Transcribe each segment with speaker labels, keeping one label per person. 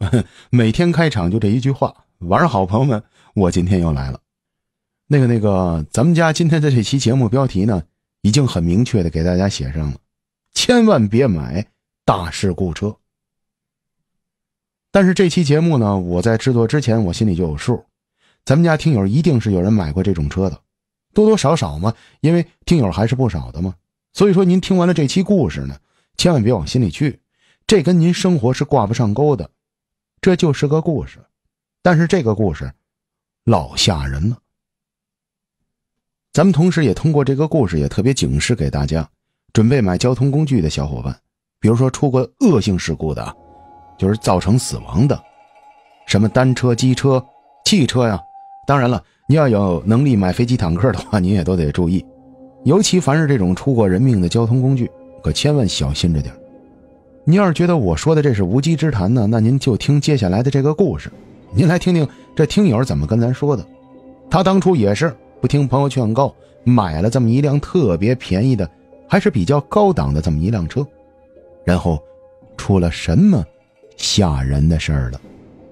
Speaker 1: 每天开场就这一句话。晚上好，朋友们，我今天又来了。那个，咱们家今天的这期节目标题呢，已经很明确的给大家写上了，千万别买大事故车。但是这期节目呢，我在制作之前我心里就有数，咱们家听友一定是有人买过这种车的，多多少少嘛，因为听友还是不少的嘛。所以说您听完了这期故事呢，千万别往心里去，这跟您生活是挂不上钩的，这就是个故事。但是这个故事老吓人了。咱们同时也通过这个故事也特别警示给大家准备买交通工具的小伙伴，比如说出过恶性事故的，就是造成死亡的，什么单车、机车、汽车呀。当然了，你要有能力买飞机坦克的话，你也都得注意，尤其凡是这种出过人命的交通工具，可千万小心着点。您要是觉得我说的这是无稽之谈呢，那您就听接下来的这个故事。您来听听这听友怎么跟咱说的。他当初也是不听朋友劝告，买了这么一辆特别便宜的，还是比较高档的这么一辆车，然后出了什么吓人的事儿了。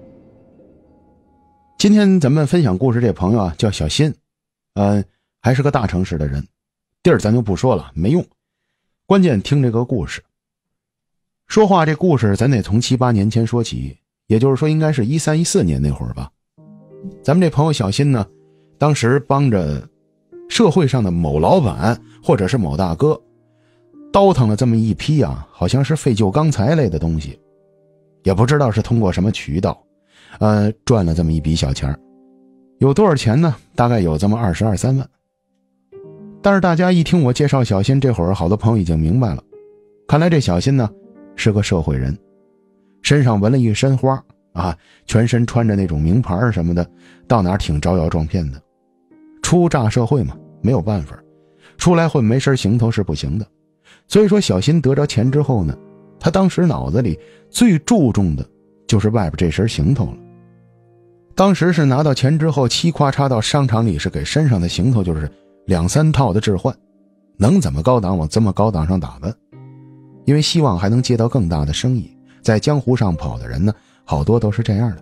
Speaker 1: 今天咱们分享故事这朋友啊，叫小新，还是个大城市的人，地儿咱就不说了，没用，关键听这个故事。说话这故事咱得从7、8年前说起，也就是说应该是13、14年那会儿吧。咱们这朋友小新呢，当时帮着社会上的某老板或者是某大哥倒腾了这么一批啊，好像是废旧钢材类的东西，也不知道是通过什么渠道赚了这么一笔小钱。有多少钱呢？大概有这么22、23万。但是大家一听我介绍小新，这会儿好多朋友已经明白了，看来这小新呢是个社会人，身上纹了一身花啊，全身穿着那种名牌什么的，到哪儿挺招摇撞骗的。初炸社会嘛，没有办法，出来混没身行头是不行的。所以说小新得着钱之后呢，他当时脑子里最注重的就是外边这身行头了。当时是拿到钱之后，嘁咔嚓到商场里是给身上的行头就是2、3套的置换，能怎么高档往这么高档上打扮，因为希望还能接到更大的生意。在江湖上跑的人呢，好多都是这样的。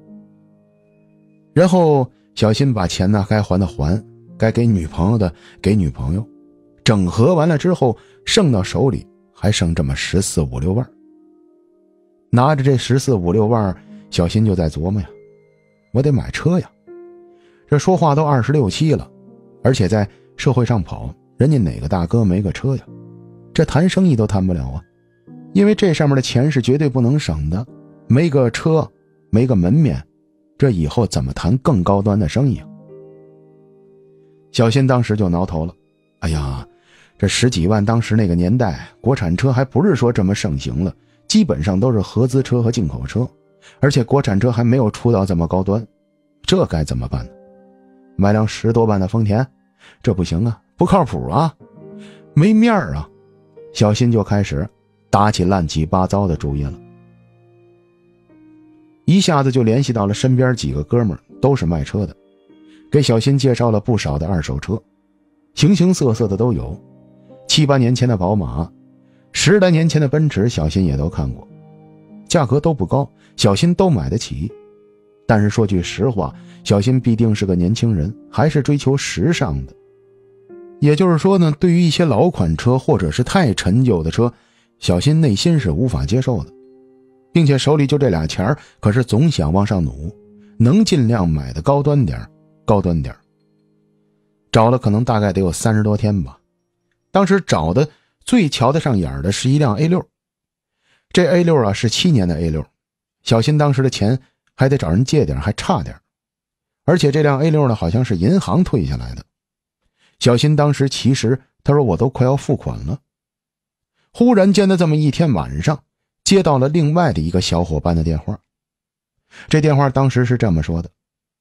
Speaker 1: 然后小新把钱呢该还的还，该给女朋友的给女朋友，整合完了之后剩到手里还剩这么14、15、6万。拿着这14、15、6万，小新就在琢磨呀，我得买车呀。这说话都26、27了，而且在社会上跑，人家哪个大哥没个车呀？这谈生意都谈不了啊，因为这上面的钱是绝对不能省的，没个车，没个门面，这以后怎么谈更高端的生意啊？小新当时就挠头了，哎呀，这10几万当时那个年代，国产车还不是说这么盛行了，基本上都是合资车和进口车，而且国产车还没有出到这么高端，这该怎么办呢？买辆10多万的丰田，这不行啊，不靠谱啊，没面儿啊。小新就开始打起乱七八糟的主意了，一下子就联系到了身边几个哥们儿，都是卖车的，给小新介绍了不少的二手车，形形色色的都有，7、8年前的宝马，10来年前的奔驰，小新也都看过，价格都不高，小新都买得起。但是说句实话，小新毕竟是个年轻人，还是追求时尚的。也就是说呢，对于一些老款车或者是太陈旧的车，小新内心是无法接受的，并且手里就这俩钱，可是总想往上努，能尽量买的高端点，高端点。找了可能大概得有30多天吧。当时找的最瞧得上眼的是一辆 A6， 这 A6 啊是7年的 A6， 小新当时的钱还得找人借点，还差点，而且这辆 A6 呢好像是银行退下来的。小新当时其实他说我都快要付款了。忽然间的这么一天晚上，接到了另外的一个小伙伴的电话。这电话当时是这么说的：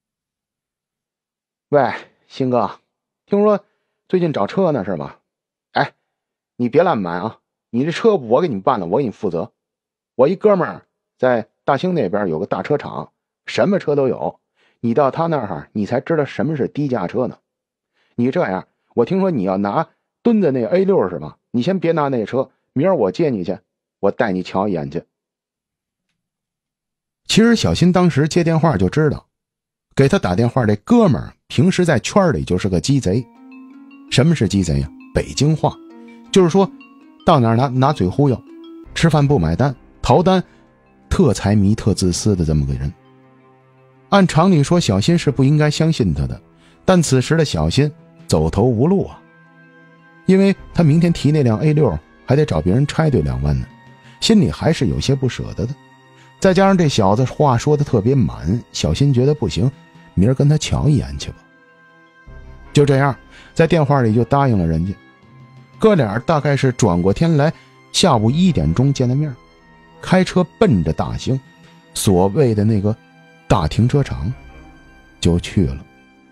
Speaker 1: 喂，新哥，听说最近找车呢是吧？哎，你别乱买啊，你这车我给你办了，我给你负责。我一哥们儿在大兴那边有个大车厂，什么车都有，你到他那儿你才知道什么是低价车呢。你这样，我听说你要拿蹲在那 A6 是吧？你先别拿那车，明儿我接你去，我带你瞧一眼去。 其实小新当时接电话就知道，给他打电话这哥们儿平时在圈里就是个鸡贼。什么是鸡贼呀？北京话就是说到哪儿拿嘴忽悠，吃饭不买单，逃单，特财迷特自私的这么个人。按常理说小新是不应该相信他的，但此时的小新走投无路啊，因为他明天提那辆 A6 还得找别人拆对2万呢，心里还是有些不舍得的。再加上这小子话说的特别满，小新觉得不行，明儿跟他瞧一眼去吧。就这样在电话里就答应了人家，哥俩大概是转过天来，下午1点钟见的面，开车奔着大兴所谓的那个大停车场就去了。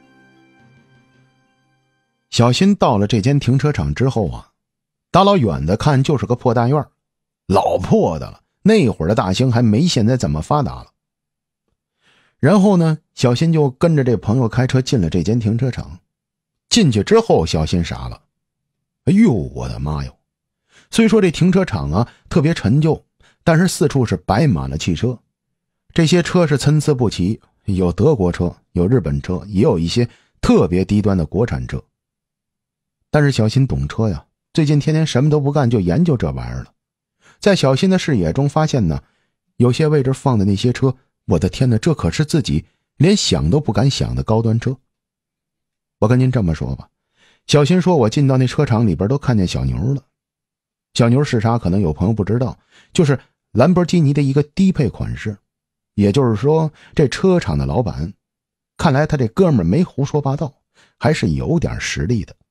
Speaker 1: 小新到了这间停车场之后啊，大老远的看就是个破大院，老破的了，那会儿的大兴还没现在这么发达了。然后呢，小新就跟着这朋友开车进了这间停车场。进去之后小新傻了，哎呦我的妈哟，虽说这停车场啊特别陈旧，但是四处是摆满了汽车，这些车是参差不齐，有德国车，有日本车，也有一些特别低端的国产车。但是小新懂车呀，最近天天什么都不干就研究这玩意儿了。在小新的视野中发现呢，有些位置放的那些车，我的天哪，这可是自己连想都不敢想的高端车。我跟您这么说吧，小新说我进到那车场里边都看见小牛了。小牛是啥可能有朋友不知道，就是兰博基尼的一个低配款式。也就是说这车厂的老板，看来他这哥们儿没胡说八道，还是有点实力的。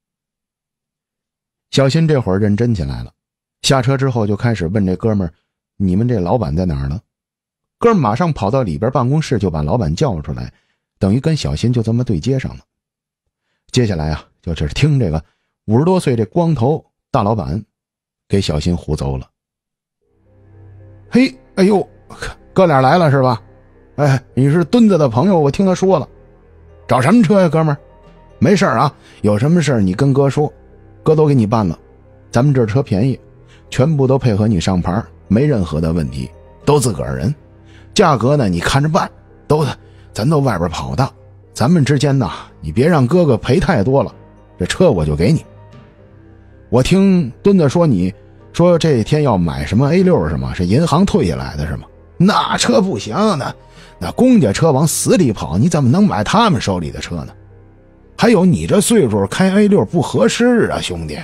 Speaker 1: 小新这会儿认真起来了，下车之后就开始问这哥们儿，你们这老板在哪儿呢？哥们儿马上跑到里边办公室就把老板叫出来，等于跟小新就这么对接上了。接下来啊，就是听这个50多岁这光头大老板给小新胡诌了。嘿，哎呦，哥俩来了是吧？哎，你是墩子的朋友，我听他说了。找什么车呀，哥们儿？没事啊，有什么事你跟哥说，哥都给你办了。咱们这车便宜，全部都配合你上牌，没任何的问题，都自个儿人。价格呢，你看着办，咱都外边跑的。咱们之间呢，你别让哥哥赔太多了，这车我就给你。我听墩子说你说这天要买什么 A6 是吗？是银行退下来的是吗？那车不行，那公家车往死里跑，你怎么能买他们手里的车呢？还有你这岁数开 A6 不合适啊，兄弟。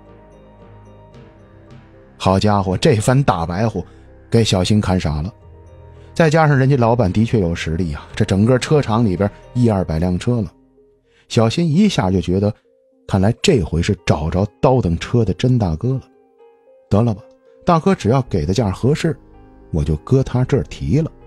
Speaker 1: 好家伙，这番大白话给小新看傻了。再加上人家老板的确有实力啊，这整个车厂里边100-200辆车了，小新一下就觉得，看来这回是找着刀等车的真大哥了。得了吧，大哥只要给的价合适，我就搁他这儿提了。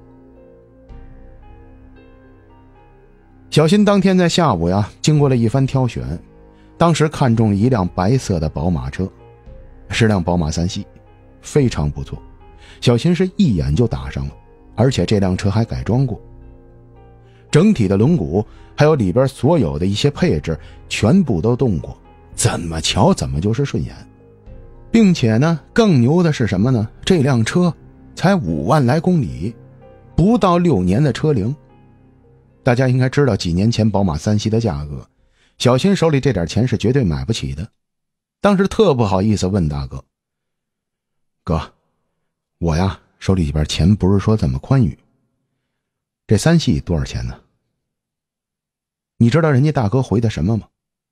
Speaker 1: 小新当天在下午呀，经过了一番挑选，当时看中了一辆白色的宝马车，是辆宝马3系，非常不错。小新是一眼就打上了，而且这辆车还改装过，整体的轮毂还有里边所有的一些配置全部都动过，怎么瞧怎么就是顺眼。并且呢，更牛的是什么呢？这辆车才5万来公里，不到6年的车龄。大家应该知道几年前宝马3系的价格，小新手里这点钱是绝对买不起的。当时特不好意思问大哥，哥，我呀手里边钱不是说这么宽裕，这3系多少钱呢？你知道人家大哥回的什么吗？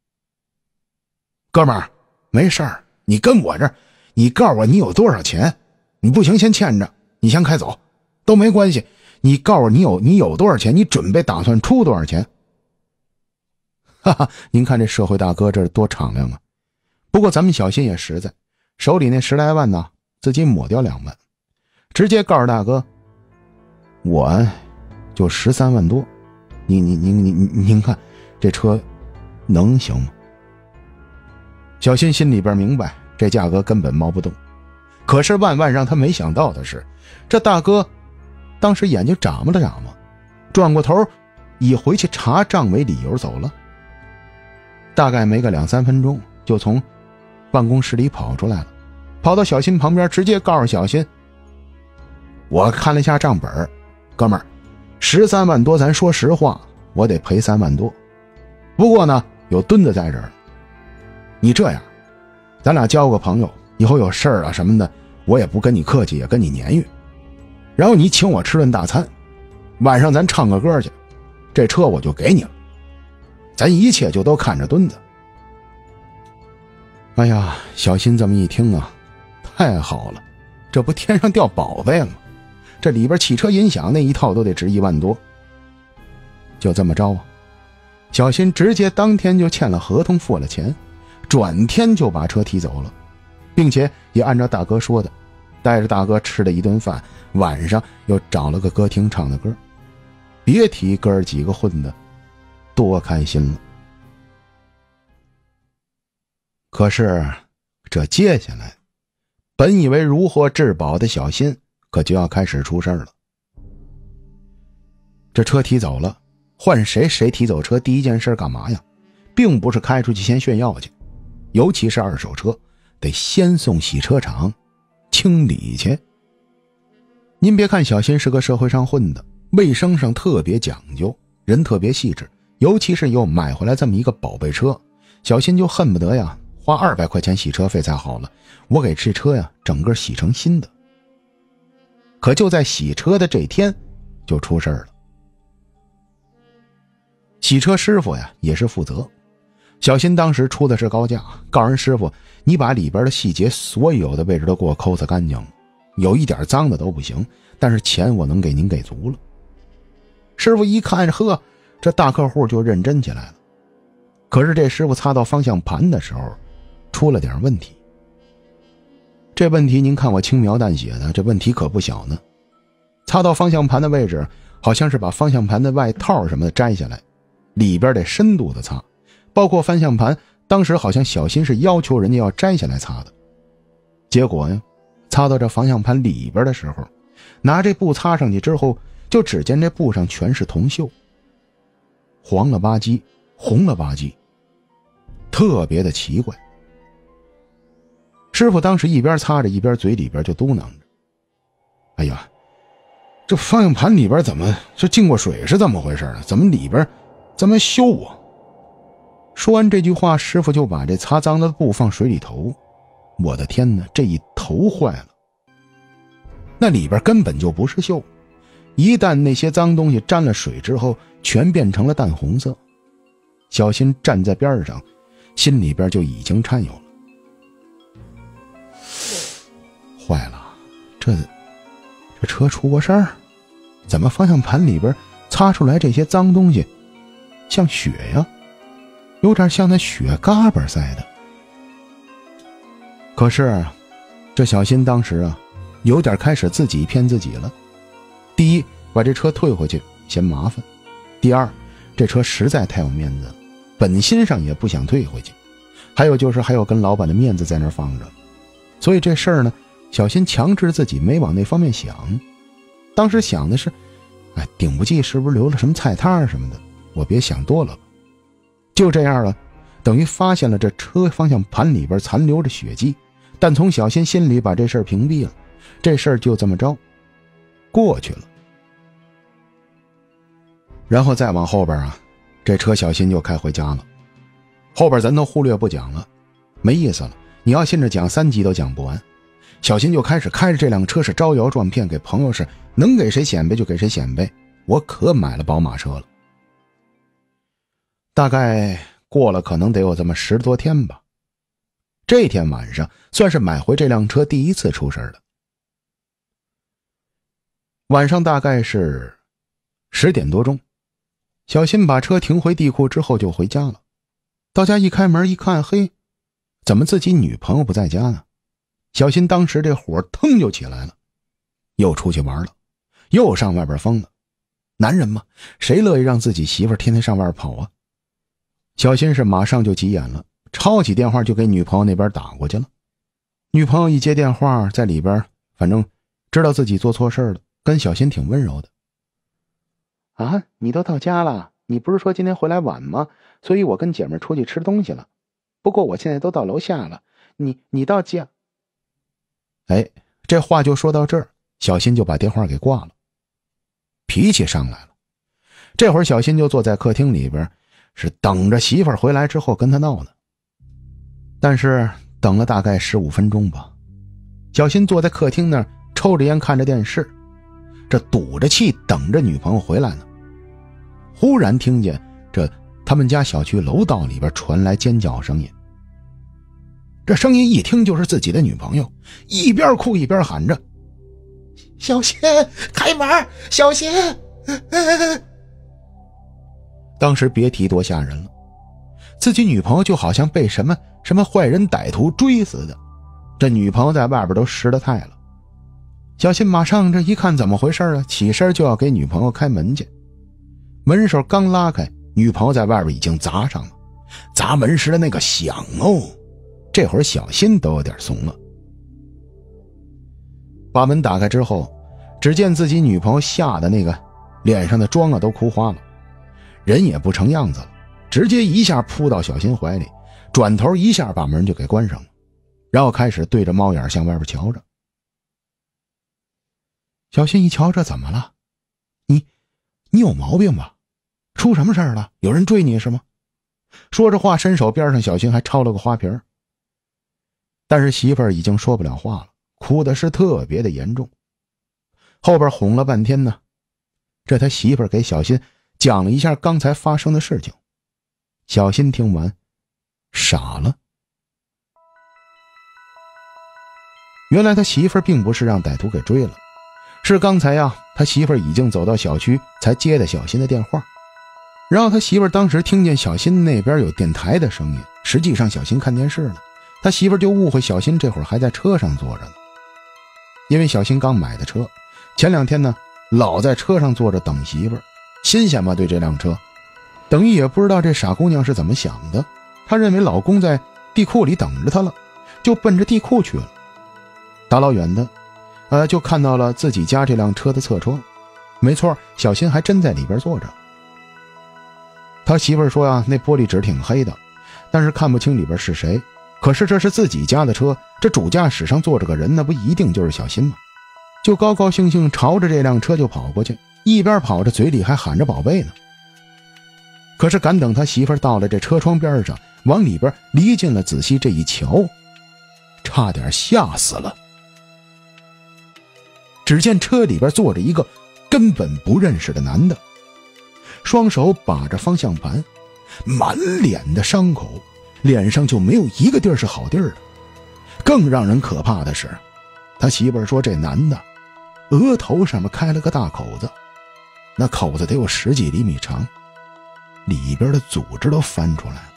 Speaker 1: 哥们儿，没事儿，你跟我这儿，你告诉我你有多少钱，你不行先欠着，你先开走都没关系，你告诉我你有多少钱，你准备打算出多少钱。哈哈，您看这社会大哥这多敞亮啊。不过咱们小新也实在，手里那10来万呢，自己抹掉2万，直接告诉大哥，我就13万多，您看这车能行吗？小新心里边明白这价格根本猫不动，可是万万让他没想到的是，这大哥当时眼睛眨巴了眨巴，转过头以回去查账为理由走了。大概没个2-3分钟就从办公室里跑出来了，跑到小新旁边，直接告诉小新， 我看了一下账本，哥们儿，13万多，咱说实话，我得赔3万多。不过呢，有墩子在这儿。你这样，咱俩交个朋友，以后有事儿啊什么的，我也不跟你客气，也跟你年月。然后你请我吃顿大餐，晚上咱唱个歌去，这车我就给你了，咱一切就都看着墩子。哎呀，小新这么一听啊，太好了，这不天上掉宝贝了吗？这里边汽车音响那一套都得值1万多。就这么着啊，小新直接当天就签了合同，付了钱，转天就把车提走了，并且也按照大哥说的，带着大哥吃了一顿饭，晚上又找了个歌厅唱的歌。别提哥儿几个混的多开心了。可是这接下来，本以为如获至宝的小新可就要开始出事了。这车提走了，换谁提走车第一件事干嘛呀？并不是开出去先炫耀去，尤其是二手车，得先送洗车场清理去。您别看小新是个社会上混的，卫生上特别讲究，人特别细致，尤其是又买回来这么一个宝贝车，小新就恨不得呀花200块钱洗车费才好了，我给这车呀整个洗成新的。可就在洗车的这天就出事了。洗车师傅呀也是负责，小新当时出的是高价，告人师傅，你把里边的细节所有的位置都给我抠擦干净，有一点脏的都不行，但是钱我能给您给足了。师傅一看，呵，这大客户就认真起来了。可是这师傅擦到方向盘的时候出了点问题。这问题您看我轻描淡写的，这问题可不小呢。擦到方向盘的位置好像是把方向盘的外套什么的摘下来，里边得深度的擦，包括方向盘当时好像小新是要求人家要摘下来擦的。结果呀，擦到这方向盘里边的时候，拿这布擦上去之后，就只见这布上全是铜锈，黄了吧唧，红了吧唧，特别的奇怪。师傅当时一边擦着一边嘴里边就嘟囔着，哎呀，这方向盘里边怎么是进过水是怎么回事呢？怎么里边这么锈啊？说完这句话，师傅就把这擦脏的布放水里头。我的天哪，这一头坏了。那里边根本就不是锈，一旦那些脏东西沾了水之后，全变成了淡红色。小新站在边上，心里边就已经颤悠了。坏了，这车出过事儿？怎么方向盘里边擦出来这些脏东西像血呀？有点像那血嘎巴似的。可是这小新当时啊有点开始自己骗自己了。第一，把这车退回去嫌麻烦；第二，这车实在太有面子了，本心上也不想退回去。还有就是还有跟老板的面子在那儿放着，所以这事儿呢，小新强制自己没往那方面想。当时想的是，哎，顶不济是不是留了什么菜摊什么的，我别想多了吧。就这样了，等于发现了这车方向盘里边残留着血迹，但从小新心里把这事儿屏蔽了，这事儿就这么着过去了。然后再往后边啊，这车小新就开回家了。后边咱都忽略不讲了，没意思了，你要信着讲3集都讲不完。小新就开始开着这辆车是招摇撞骗，给朋友是能给谁显摆就给谁显摆，我可买了宝马车了。大概过了可能得有这么10多天吧。这天晚上算是买回这辆车第一次出事了。晚上大概是10点多钟，小新把车停回地库之后就回家了。到家一开门一看，嘿，怎么自己女朋友不在家呢？小新当时这火腾就起来了，又出去玩了，又上外边疯了。男人嘛，谁乐意让自己媳妇天天上外跑啊？小新是马上就急眼了，抄起电话就给女朋友那边打过去了。女朋友一接电话，在里边反正知道自己做错事了，跟小新挺温柔的。啊，你都到家了？你不是说今天回来晚吗？所以我跟姐妹出去吃东西了。不过我现在都到楼下了，你到家。哎，这话就说到这儿， 小新就把电话给挂了。脾气上来了，这会儿小新就坐在客厅里边，是等着媳妇儿回来之后跟他闹呢。但是等了大概15分钟吧，小新坐在客厅那儿抽着烟看着电视，这堵着气等着女朋友回来呢。忽然听见他们家小区楼道里边传来尖叫声音，这声音一听就是自己的女朋友，一边哭一边喊着：小新，开门，小新！当时别提多吓人了，自己女朋友就好像被什么坏人歹徒追似的，这女朋友在外边都湿了态了。小新马上这一看怎么回事啊，起身就要给女朋友开门去，门手刚拉开，女朋友在外边已经砸上了，砸门时的那个响哦，这会儿小新都有点怂了。把门打开之后，只见自己女朋友吓得那个脸上的妆啊都哭花了，人也不成样子了，直接一下扑到小新怀里，转头一下把门就给关上了，然后开始对着猫眼向外边瞧着。小新一瞧，这怎么了？你有毛病吧？出什么事儿了？有人追你是吗？说着话，伸手边上小新还抄了个花瓶，但是媳妇儿已经说不了话了，哭的是特别的严重。后边哄了半天呢，这他媳妇儿给小新讲了一下刚才发生的事情。小新听完傻了，原来他媳妇儿并不是让歹徒给追了，是刚才呀，他媳妇儿已经走到小区才接的小新的电话。然后他媳妇儿当时听见小新那边有电台的声音，实际上小新看电视呢，他媳妇儿就误会小新这会儿还在车上坐着呢。因为小新刚买的车，前2天呢老在车上坐着等媳妇儿，新鲜嘛，对这辆车，等于也不知道这傻姑娘是怎么想的，她认为老公在地库里等着她了，就奔着地库去了。大老远的就看到了自己家这辆车的侧窗，没错，小新还真在里边坐着。他媳妇儿说呀，那玻璃纸挺黑的，但是看不清里边是谁，可是这是自己家的车，这主驾驶上坐着个人，那不一定就是小新吗？就高高兴兴朝着这辆车就跑过去，一边跑着嘴里还喊着宝贝呢。可是赶等他媳妇儿到了这车窗边上，往里边离近了仔细这一瞧，差点吓死了。只见车里边坐着一个根本不认识的男的，双手把着方向盘，满脸的伤口，脸上就没有一个地儿是好地儿的。更让人可怕的是，他媳妇儿说这男的额头上面开了个大口子，那口子得有10几厘米长，里边的组织都翻出来了。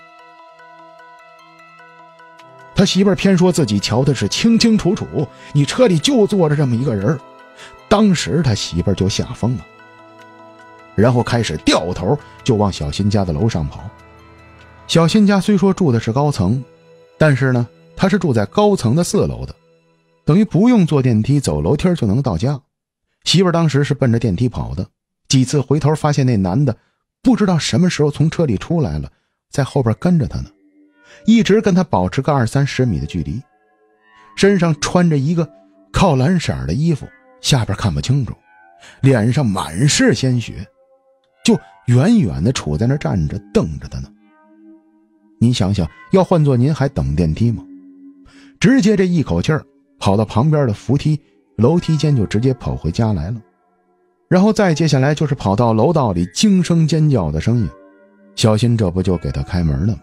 Speaker 1: 他媳妇儿偏说自己瞧的是清清楚楚，你车里就坐着这么一个人。当时他媳妇儿就吓疯了，然后开始掉头就往小新家的楼上跑。小新家虽说住的是高层，但是呢他是住在高层的4楼的，等于不用坐电梯，走楼梯就能到家。媳妇儿当时是奔着电梯跑的，几次回头发现那男的不知道什么时候从车里出来了，在后边跟着他呢，一直跟他保持个20-30米的距离，身上穿着一个靠蓝色的衣服，下边看不清楚，脸上满是鲜血，就远远的杵在那站着瞪着他呢。您想想，要换做您还等电梯吗？直接这一口气儿跑到旁边的扶梯楼梯间，就直接跑回家来了。然后再接下来就是跑到楼道里惊声尖叫的声音，小新这不就给他开门了吗？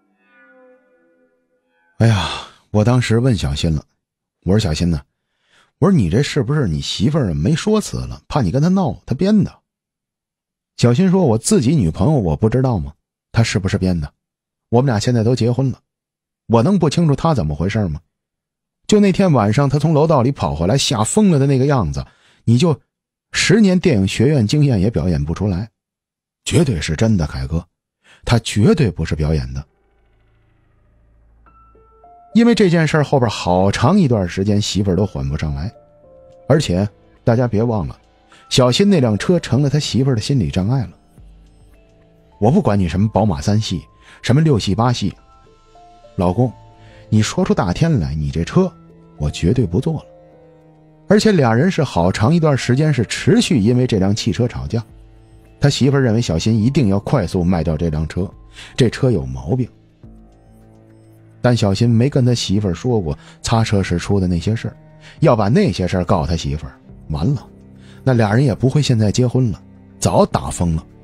Speaker 1: 哎呀，我当时问小新了，我说小新呢，我说你这是不是你媳妇儿没说辞了，怕你跟他闹，他编的？小新说，我自己女朋友我不知道吗？他是不是编的？我们俩现在都结婚了，我能不清楚他怎么回事吗？就那天晚上他从楼道里跑回来吓疯了的那个样子，你就10年电影学院经验也表演不出来，绝对是真的，凯哥，他绝对不是表演的。因为这件事后边好长一段时间媳妇儿都缓不上来，而且大家别忘了，小新那辆车成了他媳妇儿的心理障碍了。我不管你什么宝马3系，什么6系8系，老公，你说出大天来，你这车我绝对不坐了。 而且俩人是好长一段时间是持续因为这辆汽车吵架。他媳妇认为小新一定要快速卖掉这辆车，这车有毛病。但小新没跟他媳妇说过擦车时出的那些事儿，要把那些事儿告他媳妇儿，完了，那俩人也不会现在结婚了，早打疯了。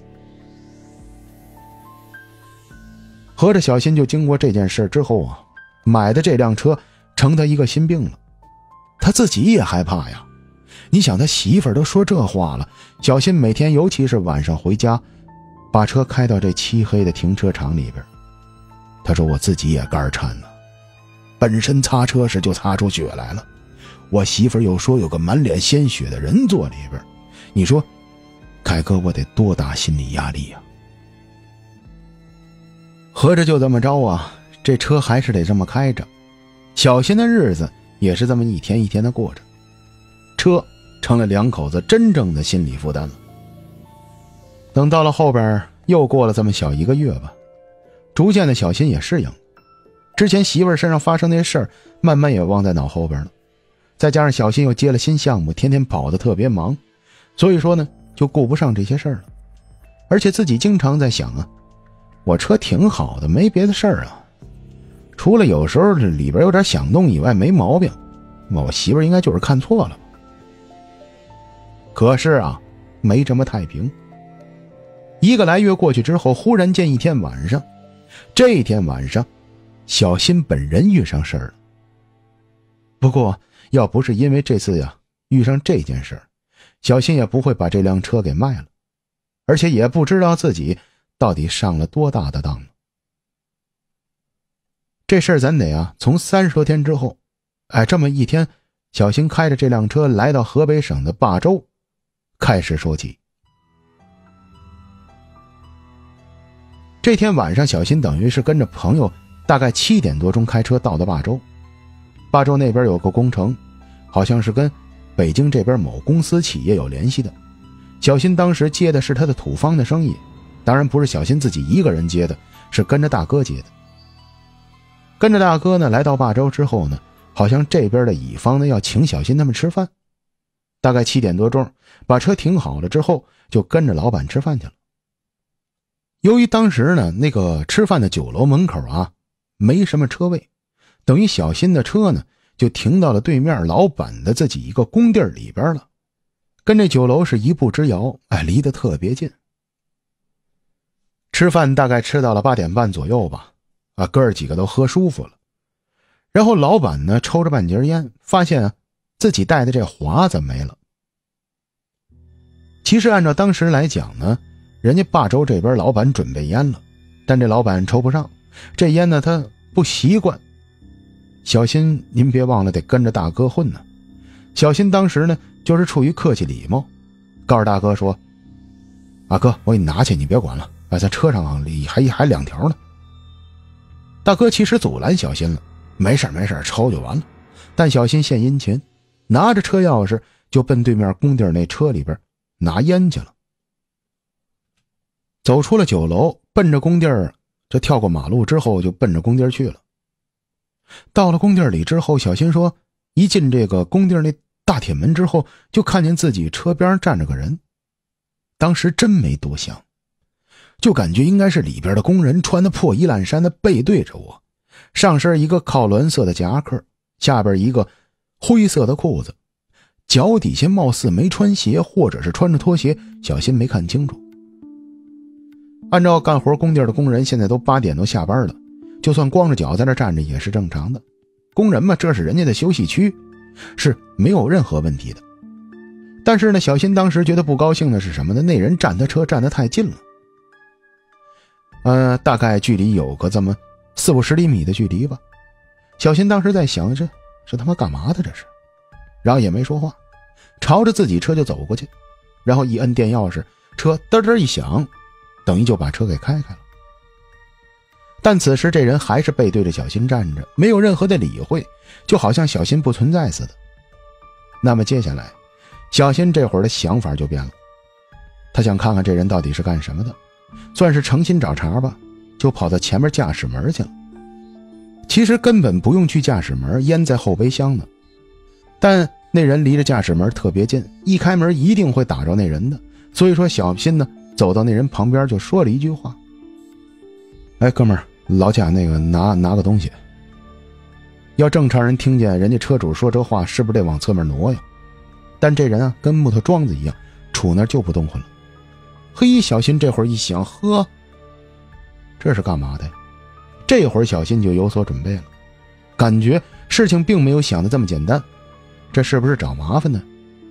Speaker 1: 合着小新就经过这件事之后啊，买的这辆车成他一个心病了。他自己也害怕呀。你想他媳妇儿都说这话了，小新每天尤其是晚上回家，把车开到这漆黑的停车场里边。他说我自己也肝颤呢，本身擦车时就擦出血来了，我媳妇儿又说有个满脸鲜血的人坐里边，你说凯哥我得多大心理压力呀。合着就这么着啊，这车还是得这么开着，小新的日子也是这么一天一天的过着，车成了两口子真正的心理负担了。等到了后边又过了这么小1个月吧，逐渐的小新也适应，之前媳妇儿身上发生那事儿慢慢也忘在脑后边了，再加上小新又接了新项目，天天跑得特别忙，所以说呢就顾不上这些事儿了。而且自己经常在想啊，我车挺好的，没别的事儿啊，除了有时候里边有点响动以外没毛病，我媳妇儿应该就是看错了吧。可是啊，没这么太平。1个来月过去之后，忽然间一天晚上，这一天晚上小新本人遇上事儿了。不过要不是因为这次呀遇上这件事儿，小新也不会把这辆车给卖了，而且也不知道自己到底上了多大的当呢。这事儿咱得啊从30多天之后，这么一天，小新开着这辆车来到河北省的霸州开始说起。这天晚上，小新等于是跟着朋友大概7点多钟开车到的霸州。霸州那边有个工程，好像是跟北京这边某公司企业有联系的。小新当时接的是他的土方的生意，当然不是小新自己一个人接的，是跟着大哥接的。跟着大哥呢来到霸州之后呢，好像这边的乙方呢要请小新他们吃饭。大概7点多钟把车停好了之后，就跟着老板吃饭去了。由于当时呢那个吃饭的酒楼门口啊没什么车位，等于小新的车呢就停到了对面老板的自己一个工地里边了，跟这酒楼是一步之遥，离得特别近。吃饭大概吃到了8点半左右吧，哥儿几个都喝舒服了。然后老板呢抽着半截烟，发现自己带的这华子没了。其实按照当时来讲呢，人家霸州这边老板准备烟了，但这老板抽不上，这烟呢他不习惯。小新您别忘了得跟着大哥混呢。小新当时呢就是出于客气礼貌，告诉大哥说，哥我给你拿去，你别管了，在车上还2条呢。大哥其实阻拦小新了，没事抽就完了。但小新献殷勤，拿着车钥匙就奔对面工地那车里边拿烟去了。走出了酒楼，奔着工地这跳过马路之后就奔着工地去了。到了工地里之后，小新说一进这个工地那大铁门之后，就看见自己车边站着个人。当时真没多想，就感觉应该是里边的工人，穿的破衣烂衫的背对着我，上身一个靠栾色的夹克，下边一个灰色的裤子，脚底下貌似没穿鞋，或者是穿着拖鞋，小新没看清楚。按照干活工地的工人现在都8点都下班了，就算光着脚在那站着也是正常的，工人嘛，这是人家的休息区，是没有任何问题的。但是呢，小新当时觉得不高兴的是什么呢？那人站他车站得太近了，大概距离有个这么40-50厘米的距离吧。小新当时在想，这是他妈干嘛的这是？然后也没说话，朝着自己车就走过去，然后一摁电钥匙，车嘚嘚一响，等于就把车给开了。但此时这人还是背对着小新站着，没有任何的理会，就好像小新不存在似的。那么接下来小新这会儿的想法就变了，他想看看这人到底是干什么的，算是诚心找茬吧，就跑到前面驾驶门去了。其实根本不用去驾驶门，烟在后备箱呢。但那人离着驾驶门特别近，一开门一定会打着那人的。所以说小新呢走到那人旁边就说了一句话：哎，哥们儿，劳驾那个拿个东西。要正常人听见人家车主说这话，是不是得往侧面挪呀？但这人啊跟木头桩子一样，杵那就不动弹了。嘿，小新这会儿一想，呵，这是干嘛的呀？这会儿小新就有所准备了，感觉事情并没有想的这么简单，这是不是找麻烦呢？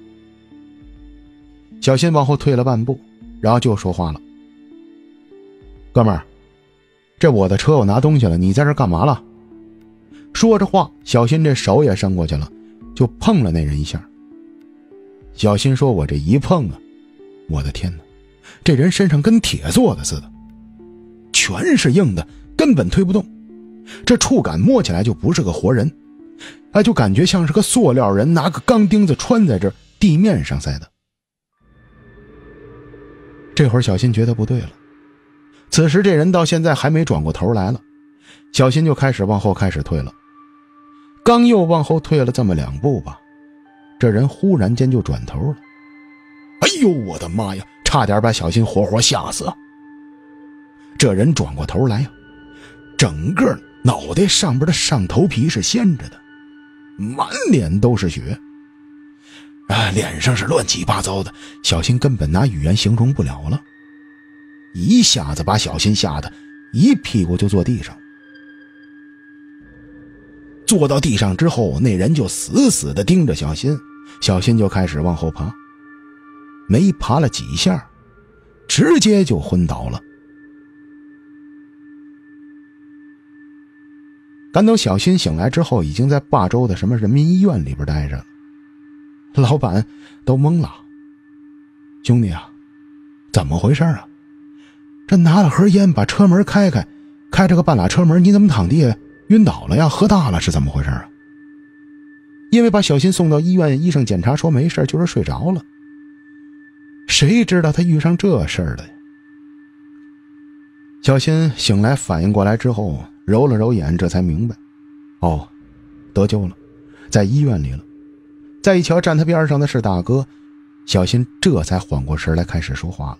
Speaker 1: 小新往后退了半步，然后就说话了：哥们儿，这我的车我拿东西了，你在这干嘛了？说着话，小新这手也伸过去了，就碰了那人一下。小新说：我这一碰啊，我的天哪，这人身上跟铁做的似的，全是硬的，根本推不动。这触感摸起来就不是个活人，就感觉像是个塑料人拿个钢钉子穿在这地面上似的。这会儿小新觉得不对了，此时这人到现在还没转过头来了，小新就开始往后开始退了。刚又往后退了这么2步吧，这人忽然间就转头了。哎呦我的妈呀，差点把小新活活吓死。这人转过头来呀，整个脑袋上边的上头皮是掀着的，满脸都是血，脸上是乱七八糟的，小新根本拿语言形容不了了。一下子把小新吓得一屁股就坐地上。坐到地上之后，那人就死死地盯着小新，小新就开始往后爬，没爬了几下，直接就昏倒了。赶等小新醒来之后，已经在霸州的什么人民医院里边待着了。老板都懵了：兄弟啊，怎么回事啊？这拿了盒烟把车门开着个半拉车门，你怎么躺地下晕倒了呀？喝大了是怎么回事啊？因为把小新送到医院，医生检查说没事，就是睡着了。谁知道他遇上这事儿了呀？小新醒来反应过来之后，揉了揉眼，这才明白，得救了，在医院里了。再一瞧站他边上的是大哥，小新这才缓过神来，开始说话了：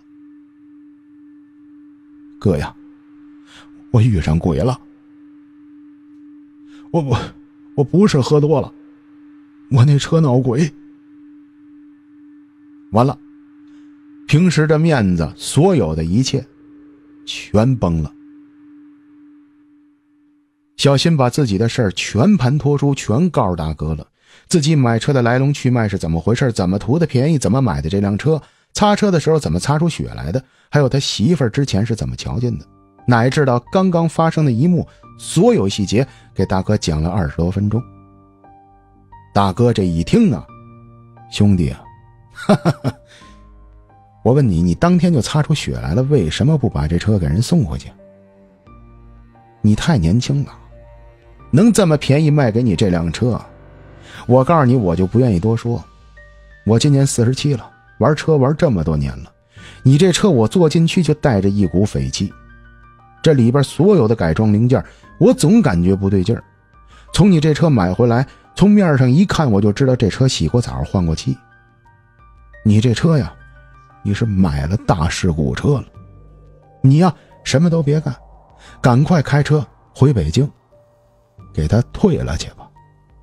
Speaker 1: 哥呀，我遇上鬼了。我不是喝多了，我那车闹鬼。完了，平时的面子，所有的一切全崩了。小新把自己的事儿全盘托出，全告诉大哥了，自己买车的来龙去脉是怎么回事，怎么图的便宜，怎么买的这辆车，擦车的时候怎么擦出血来的，还有他媳妇儿之前是怎么瞧见的，乃至到刚刚发生的一幕，所有细节给大哥讲了20多分钟。大哥这一听啊，兄弟啊，我问你，你当天就擦出血来了，为什么不把这车给人送回去？你太年轻了，能这么便宜卖给你这辆车，我告诉你，我就不愿意多说。我今年47了，玩车玩这么多年了，你这车我坐进去就带着一股匪气，这里边所有的改装零件我总感觉不对劲儿。从你这车买回来，从面上一看我就知道这车洗过澡换过漆。你这车呀，你是买了大事故车了。你呀什么都别干，赶快开车回北京给他退了去吧。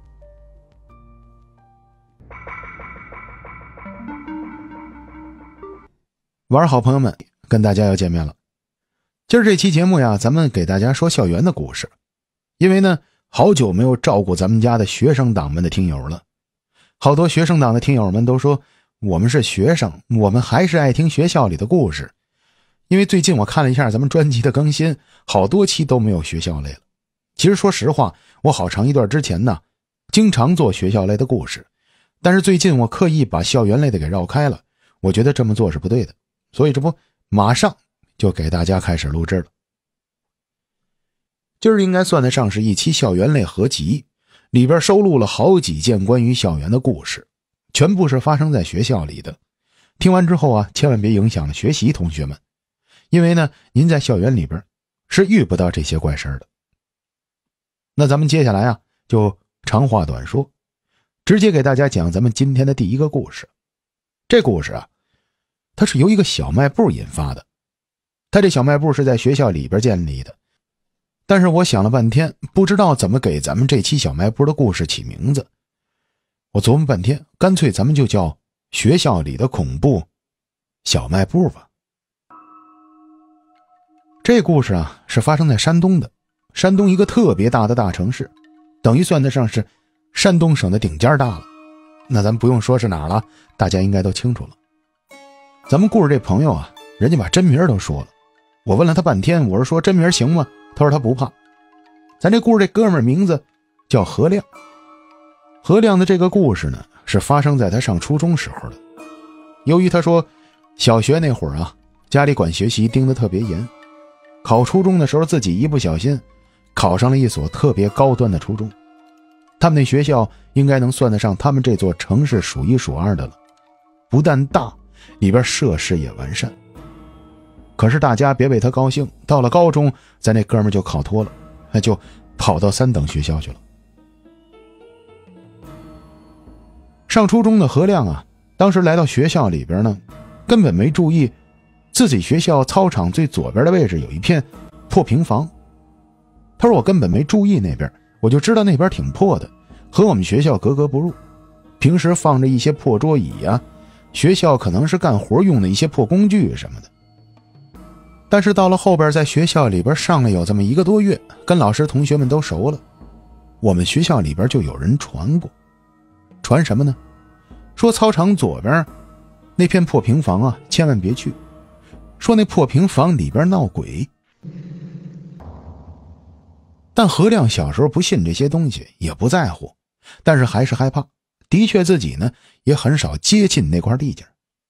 Speaker 1: 玩好朋友们，跟大家要见面了。今儿这期节目呀，咱们给大家说校园的故事。因为呢，好久没有照顾咱们家的学生党们的听友了。好多学生党的听友们都说，我们是学生，我们还是爱听学校里的故事。因为最近我看了一下咱们专辑的更新，好多期都没有学校类了。其实说实话，我好长一段之前呢，经常做学校类的故事，但是最近我刻意把校园类的给绕开了，我觉得这么做是不对的，所以这不马上就给大家开始录制了。今儿应该算得上是一期校园类合集，里边收录了好几件关于校园的故事，全部是发生在学校里的。听完之后啊，千万别影响了学习，同学们，因为呢，您在校园里边是遇不到这些怪事的。那咱们接下来啊，就长话短说， 直接给大家讲咱们今天的第一个故事。这故事啊，它是由一个小卖部引发的。它这小卖部是在学校里边建立的，但是我想了半天，不知道怎么给咱们这期小卖部的故事起名字。我琢磨半天，干脆咱们就叫学校里的恐怖小卖部吧。这故事啊，是发生在山东的，山东一个特别大的大城市，等于算得上是山东省的顶尖大了。那咱不用说是哪儿了，大家应该都清楚了。咱们故事这朋友啊，人家把真名都说了。我问了他半天，我是说真名行吗？他说他不怕。咱这故事这哥们儿名字叫何亮。何亮的这个故事呢，是发生在他上初中时候的。由于他说小学那会儿啊，家里管学习盯得特别严，考初中的时候自己一不小心考上了一所特别高端的初中。他们那学校应该能算得上他们这座城市数一数二的了，不但大，里边设施也完善。可是大家别为他高兴，到了高中，咱那哥们就考脱了，就跑到3等学校去了。上初中的何亮啊，当时来到学校里边呢，根本没注意自己学校操场最左边的位置有一片破平房。他说我根本没注意那边，我就知道那边挺破的，和我们学校格格不入。平时放着一些破桌椅啊，学校可能是干活用的一些破工具什么的。但是到了后边，在学校里边上了有这么1个多月，跟老师同学们都熟了，我们学校里边就有人传过。传什么呢？说操场左边那片破平房啊，千万别去，说那破平房里边闹鬼。但何亮小时候不信这些东西，也不在乎，但是还是害怕，的确自己呢也很少接近那块地界。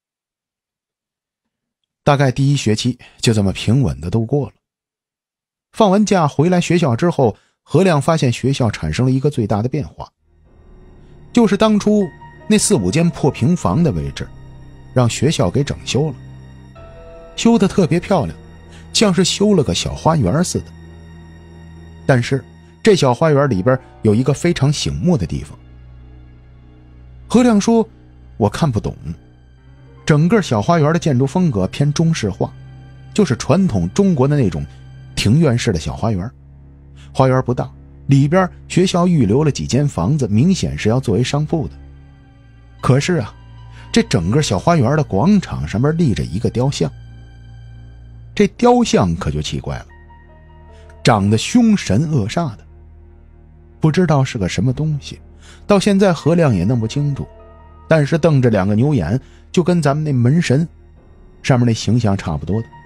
Speaker 1: 大概第1学期就这么平稳的度过了。放完假回来学校之后，何亮发现学校产生了一个最大的变化，就是当初那4、5间破平房的位置让学校给整修了，修得特别漂亮，像是修了个小花园似的。但是这小花园里边有一个非常醒目的地方。何亮说我看不懂，整个小花园的建筑风格偏中式化，就是传统中国的那种庭院式的小花园。花园不大，里边学校预留了几间房子，明显是要作为商铺的。可是啊，这整个小花园的广场上面立着一个雕像。这雕像可就奇怪了，长得凶神恶煞的，不知道是个什么东西，到现在何亮也弄不清楚，但是瞪着2个牛眼，就跟咱们那门神上面那形象差不多的。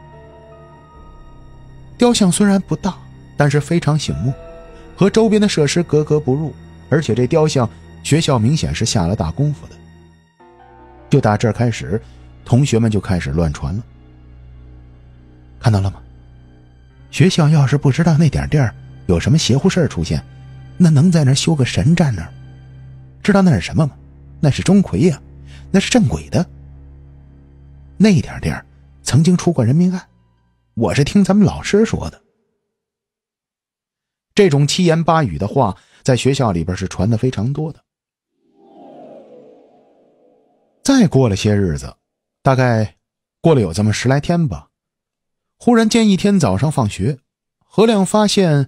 Speaker 1: 雕像虽然不大，但是非常醒目，和周边的设施格格不入，而且这雕像学校明显是下了大功夫的。就打这儿开始，同学们就开始乱传了。看到了吗？学校要是不知道那点地儿有什么邪乎事儿出现，那能在那儿修个神站那儿？知道那是什么吗？那是钟馗呀，那是镇鬼的。那点地儿曾经出过人命案，我是听咱们老师说的。这种七言八语的话在学校里边是传得非常多的。再过了些日子，大概过了有这么10来天吧，忽然间一天早上放学，何亮发现，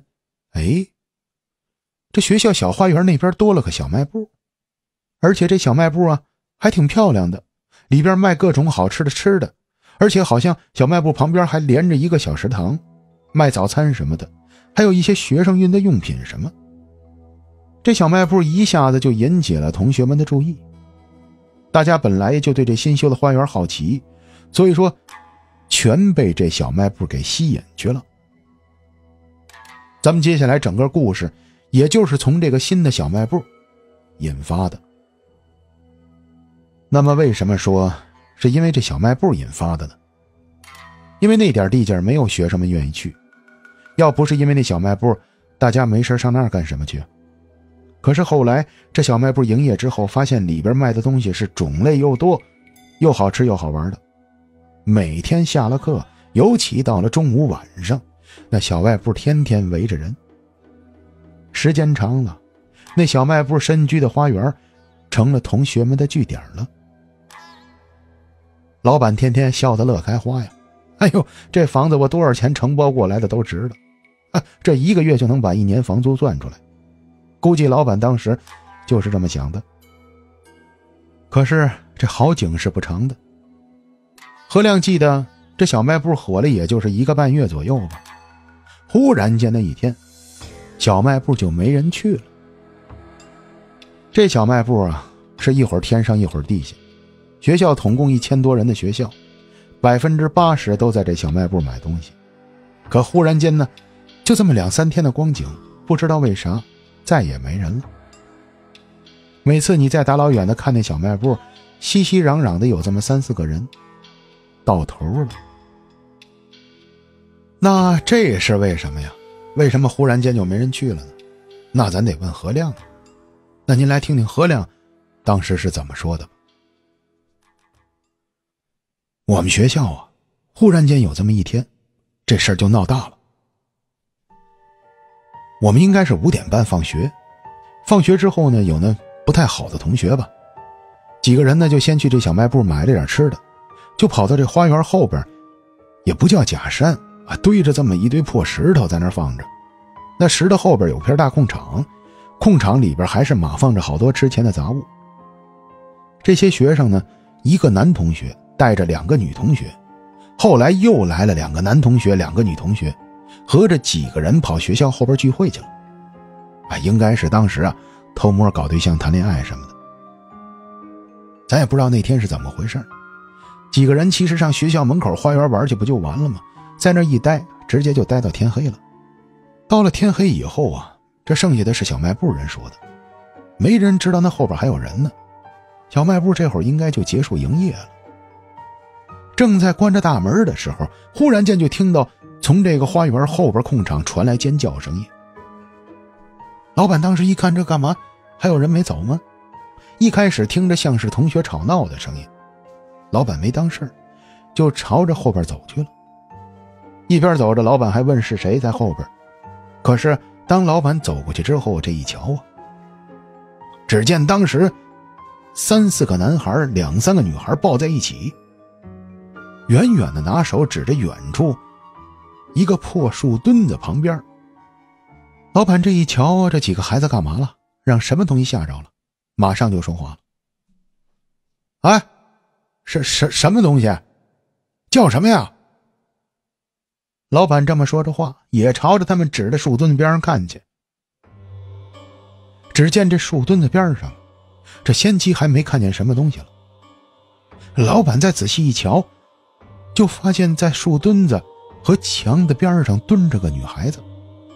Speaker 1: 这学校小花园那边多了个小卖部，而且这小卖部啊还挺漂亮的，里边卖各种好吃的吃的，而且好像小卖部旁边还连着一个小食堂，卖早餐什么的，还有一些学生用的用品什么。这小卖部一下子就引起了同学们的注意，大家本来就对这新修的花园好奇，所以说全被这小卖部给吸引去了。咱们接下来整个故事也就是从这个新的小卖部引发的。那么为什么说是因为这小卖部引发的呢？因为那点地界没有学生们愿意去，要不是因为那小卖部，大家没事上那儿干什么去？可是后来这小卖部营业之后，发现里边卖的东西是种类又多，又好吃又好玩的。每天下了课，尤其到了中午晚上，那小卖部天天围着人。时间长了， 那小卖部深居的花园成了同学们的据点了。老板天天笑得乐开花呀，哎呦，这房子我多少钱承包过来的都值了啊，这1个月就能把1年房租赚出来。估计老板当时就是这么想的。可是这好景是不长的。何亮记得这小卖部火了也就是1个半月左右吧，忽然间的一天，小卖部就没人去了。这小卖部啊，是一会儿天上一会儿地下，学校统共1000多人的学校，80%都在这小卖部买东西。可忽然间呢，就这么2、3天的光景，不知道为啥再也没人了。每次你再大老远的看那小卖部，熙熙攘攘的有这么3、4个人，到头了。那这是为什么呀？为什么忽然间就没人去了呢？那咱得问何亮了。那您来听听何亮当时是怎么说的吧。我们学校啊，忽然间有这么一天，这事儿就闹大了。我们应该是5点半放学，放学之后呢，有那不太好的同学吧，几个人呢就先去这小卖部买了点吃的，就跑到这花园后边，也不叫假山啊，堆着这么一堆破石头在那儿放着。那石头后边有片大空场，空场里边还是码放着好多值钱的杂物。这些学生呢，一个男同学带着2个女同学，后来又来了2个男同学2个女同学，合着几个人跑学校后边聚会去了。应该是当时啊偷摸搞对象谈恋爱什么的。咱也不知道那天是怎么回事，几个人其实上学校门口花园玩去不就完了吗？在那一待直接就待到天黑了。到了天黑以后啊，这剩下的是小卖部人说的，没人知道那后边还有人呢。小卖部这会儿应该就结束营业了。正在关着大门的时候，忽然间就听到从这个花园后边空场传来尖叫声音。老板当时一看，这干嘛？还有人没走吗？一开始听着像是同学吵闹的声音，老板没当事儿，就朝着后边走去了。一边走着，老板还问是谁在后边。可是当老板走过去之后，这一瞧啊，只见当时3、4个男孩2、3个女孩抱在一起，远远的拿手指着远处一个破树墩子旁边。老板这一瞧，这几个孩子干嘛了？让什么东西吓着了？马上就说话了。哎，什么东西？叫什么呀？老板这么说着话，也朝着他们指的树墩边上看去。只见这树墩子边上，这先期还没看见什么东西了。老板再仔细一瞧，就发现在树墩子和墙的边上蹲着个女孩子。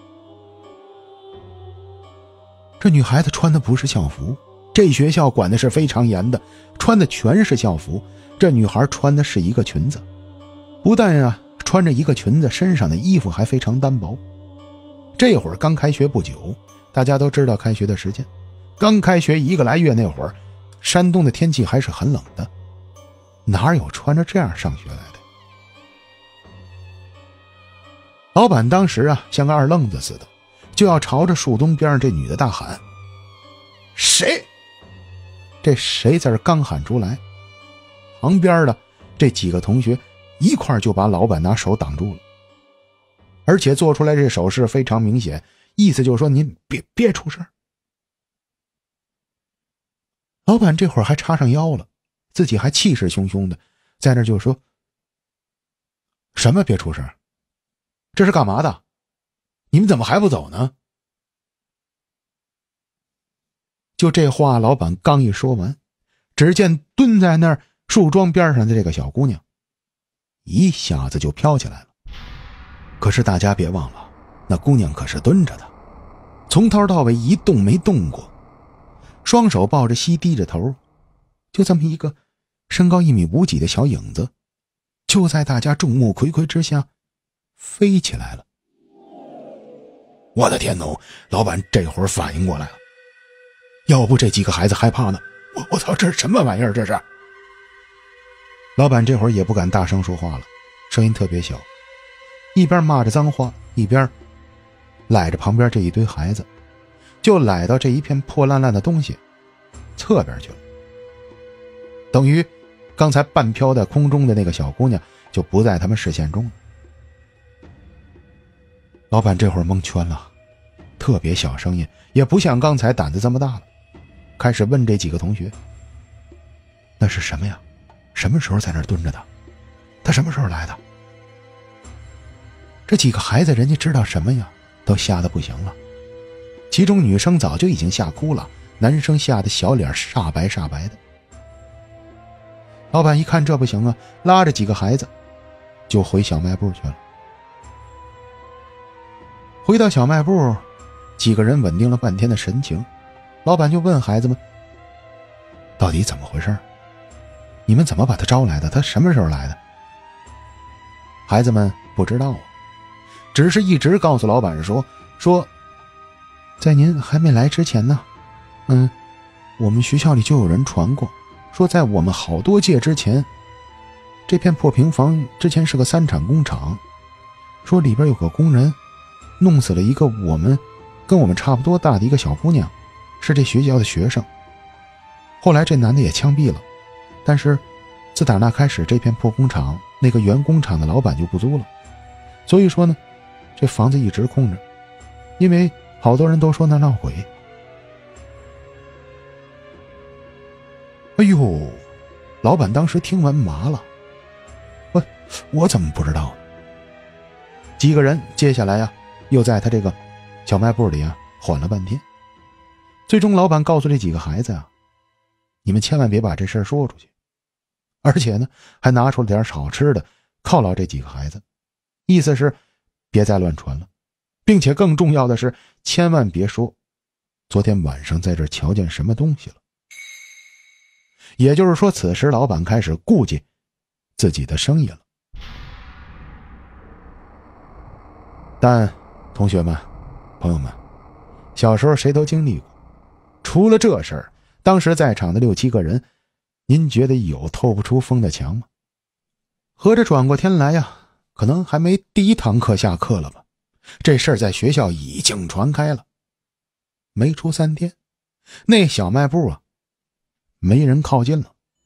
Speaker 1: 这女孩子穿的不是校服，这学校管的是非常严的，穿的全是校服。这女孩穿的是一个裙子，不但啊穿着一个裙子，身上的衣服还非常单薄。这会儿刚开学不久，大家都知道开学的时间，刚开学1个来月那会儿，山东的天气还是很冷的，哪有穿着这样上学来的？老板当时啊像个二愣子似的，就要朝着树墩边上这女的大喊：谁？这谁字刚喊出来，旁边的这几个同学一块就把老板拿手挡住了，而且做出来这手势非常明显，意思就是说您别出声。老板这会儿还插上腰了，自己还气势汹汹的在那就说：什么别出声？这是干嘛的？你们怎么还不走呢？就这话老板刚一说完，只见蹲在那儿树桩边上的这个小姑娘一下子就飘起来了。可是大家别忘了，那姑娘可是蹲着的，从头到尾一动没动过，双手抱着膝，低着头，就这么一个身高1.5米几的小影子，就在大家众目睽睽之下飞起来了。我的天哪！老板这会儿反应过来了，要不这几个孩子害怕呢？我操，这是什么玩意儿？这是！老板这会儿也不敢大声说话了，声音特别小，一边骂着脏话，一边赖着旁边这一堆孩子， 就来到这一片破烂烂的东西侧边去了。等于刚才半飘在空中的那个小姑娘就不在他们视线中了。老板这会儿蒙圈了，特别小声音，也不像刚才胆子这么大了，开始问这几个同学：那是什么呀？什么时候在那儿蹲着的？他什么时候来的？这几个孩子人家知道什么呀？都吓得不行了。其中女生早就已经吓哭了，男生吓得小脸煞白煞白的。老板一看这不行啊，拉着几个孩子就回小卖部去了。回到小卖部，几个人稳定了半天的神情，老板就问孩子们：到底怎么回事？你们怎么把他招来的？他什么时候来的？孩子们不知道啊，只是一直告诉老板说在您还没来之前呢，我们学校里就有人传过，说在我们好多届之前，这片破平房之前是个三产工厂，说里边有个工人弄死了一个跟我们差不多大的一个小姑娘，是这学校的学生。后来这男的也枪毙了，但是自打那开始，这片破工厂那个原工厂的老板就不租了，所以说呢，这房子一直空着，因为好多人都说那闹鬼。哎呦，老板当时听完麻了，我怎么不知道呢？几个人接下来呀，又在他这个小卖部里啊缓了半天。最终老板告诉这几个孩子啊，你们千万别把这事儿说出去，而且呢还拿出了点好吃的犒劳这几个孩子，意思是别再乱传了，并且更重要的是千万别说昨天晚上在这儿瞧见什么东西了。也就是说，此时老板开始顾忌自己的生意了。但同学们朋友们，小时候谁都经历过，除了这事儿，当时在场的6、7个人，您觉得有透不出风的墙吗？合着转过天来呀，可能还没第1堂课下课了吧，这事儿在学校已经传开了。没出3天，那小卖部啊没人靠近了。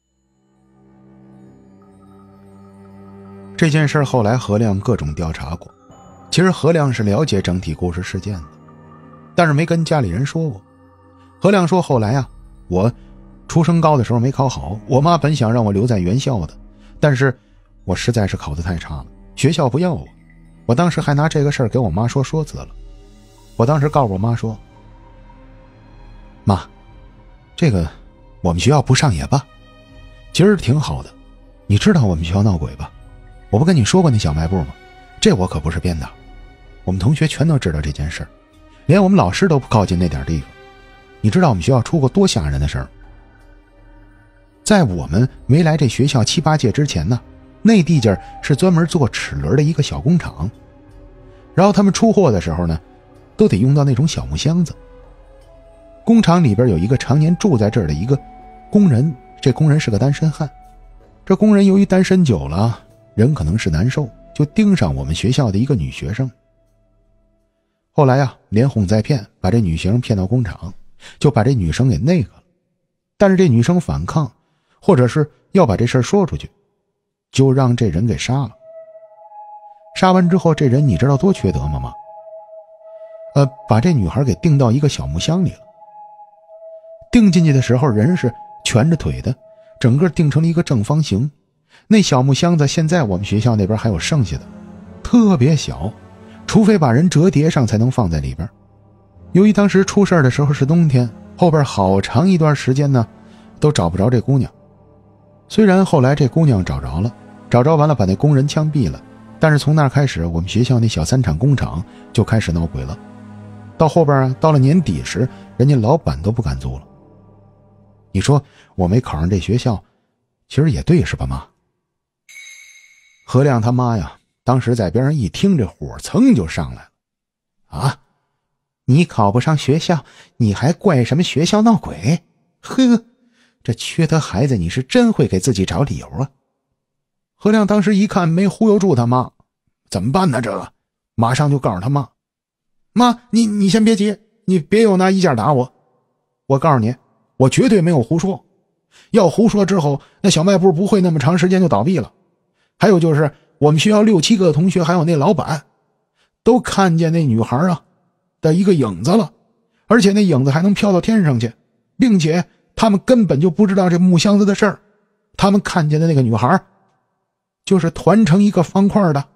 Speaker 1: 这件事后来何亮各种调查过，其实何亮是了解整体故事事件的，但是没跟家里人说过。何亮说后来啊，我初升高的时候没考好，我妈本想让我留在原校的，但是我实在是考得太差了，学校不要我。我当时还拿这个事儿给我妈说辞了。我当时告诉我妈说，妈，这个我们学校不上也罢，今儿挺好的，你知道我们学校闹鬼吧？我不跟你说过那小卖部吗？这我可不是编的，我们同学全都知道这件事儿，连我们老师都不靠近那点地方。你知道我们学校出过多吓人的事儿？在我们没来这学校7、8届之前呢，那地界是专门做齿轮的一个小工厂，然后他们出货的时候呢，都得用到那种小木箱子。工厂里边有一个常年住在这儿的一个工人，这工人是个单身汉。这工人由于单身久了，人可能是难受，就盯上我们学校的一个女学生。后来啊，连哄带骗，把这女学生骗到工厂，就把这女生给那个了。但是这女生反抗，或者是要把这事儿说出去，就让这人给杀了。杀完之后，这人你知道多缺德吗？把这女孩给钉到一个小木箱里了。钉进去的时候，人是蜷着腿的，整个钉成了一个正方形。那小木箱子现在我们学校那边还有剩下的，特别小，除非把人折叠上才能放在里边。由于当时出事的时候是冬天，后边好长一段时间呢都找不着这姑娘。虽然后来这姑娘找着了，找着完了把那工人枪毙了，但是从那开始，我们学校那小3产工厂就开始闹鬼了。到后边到了年底时，人家老板都不敢租了。你说我没考上这学校，其实也对是吧，妈？何亮他妈呀，当时在边上一听，这火蹭就上来了。啊，你考不上学校，你还怪什么学校闹鬼？呵，这缺德孩子，你是真会给自己找理由啊！何亮当时一看没忽悠住他妈，怎么办呢？这个马上就告诉他妈，妈，你先别急， 你别有那一架打我。我告诉你，我绝对没有胡说。要胡说之后，那小卖部不会那么长时间就倒闭了。还有就是我们学校6、7个同学还有那老板都看见那女孩的一个影子了，而且那影子还能飘到天上去，并且他们根本就不知道这木箱子的事儿。他们看见的那个女孩就是团成一个方块的。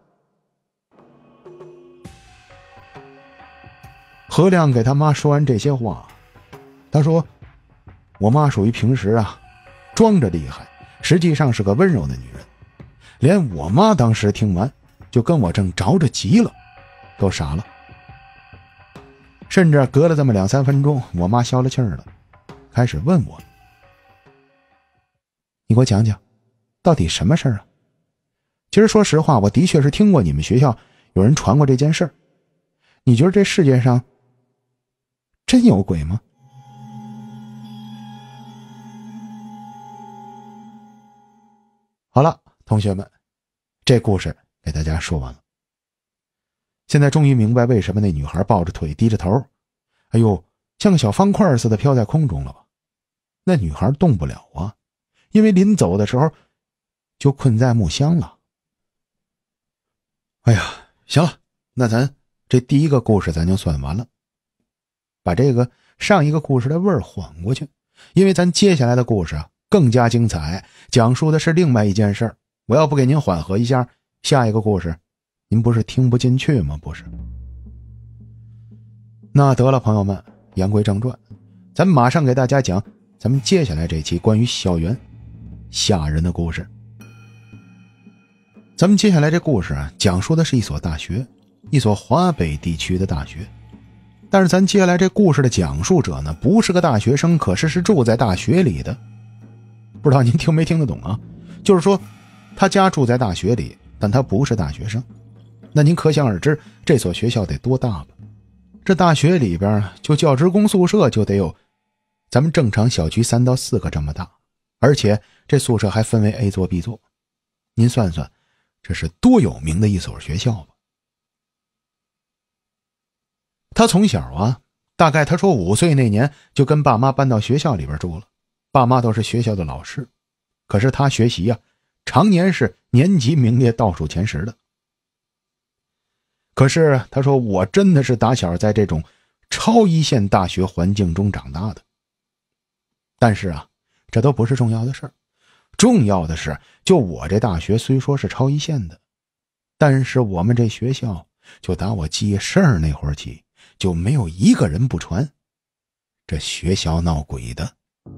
Speaker 1: 何亮给他妈说完这些话，他说我妈属于平时装着厉害，实际上是个温柔的女人。连我妈当时听完就跟我正着着急了，都傻了。甚至隔了这么2、3分钟，我妈消了气儿了，开始问我，你给我讲讲到底什么事儿啊？其实说实话，我的确是听过你们学校有人传过这件事儿。你觉得这世界上真有鬼吗？好了，同学们，这故事给大家说完了。现在终于明白为什么那女孩抱着腿低着头，哎呦，像个小方块似的飘在空中了吧？那女孩动不了啊，因为临走的时候就困在木箱了。哎呀，行了，那咱这第一个故事咱就算完了，把这个上一个故事的味儿缓过去，因为咱接下来的故事更加精彩，讲述的是另外一件事儿。我要不给您缓和一下，下一个故事您不是听不进去吗？不是。那得了，朋友们，言归正传，咱们马上给大家讲咱们接下来这期关于校园吓人的故事。咱们接下来这故事讲述的是一所大学，一所华北地区的大学。但是咱接下来这故事的讲述者呢，不是个大学生，可是住在大学里的。不知道您听没听得懂啊？就是说他家住在大学里，但他不是大学生。那您可想而知这所学校得多大吧？这大学里边就教职工宿舍就得有咱们正常小区3到4个这么大，而且这宿舍还分为 A 座 B 座。您算算，这是多有名的一所学校吧？他从小大概他说5岁那年就跟爸妈搬到学校里边住了，爸妈都是学校的老师，可是他学习常年是年级名列倒数前10的。可是他说我真的是打小在这种超一线大学环境中长大的。但是这都不是重要的事儿，重要的是就我这大学虽说是超一线的，但是我们这学校就打我记事儿那会儿起就没有一个人不传这学校闹鬼的。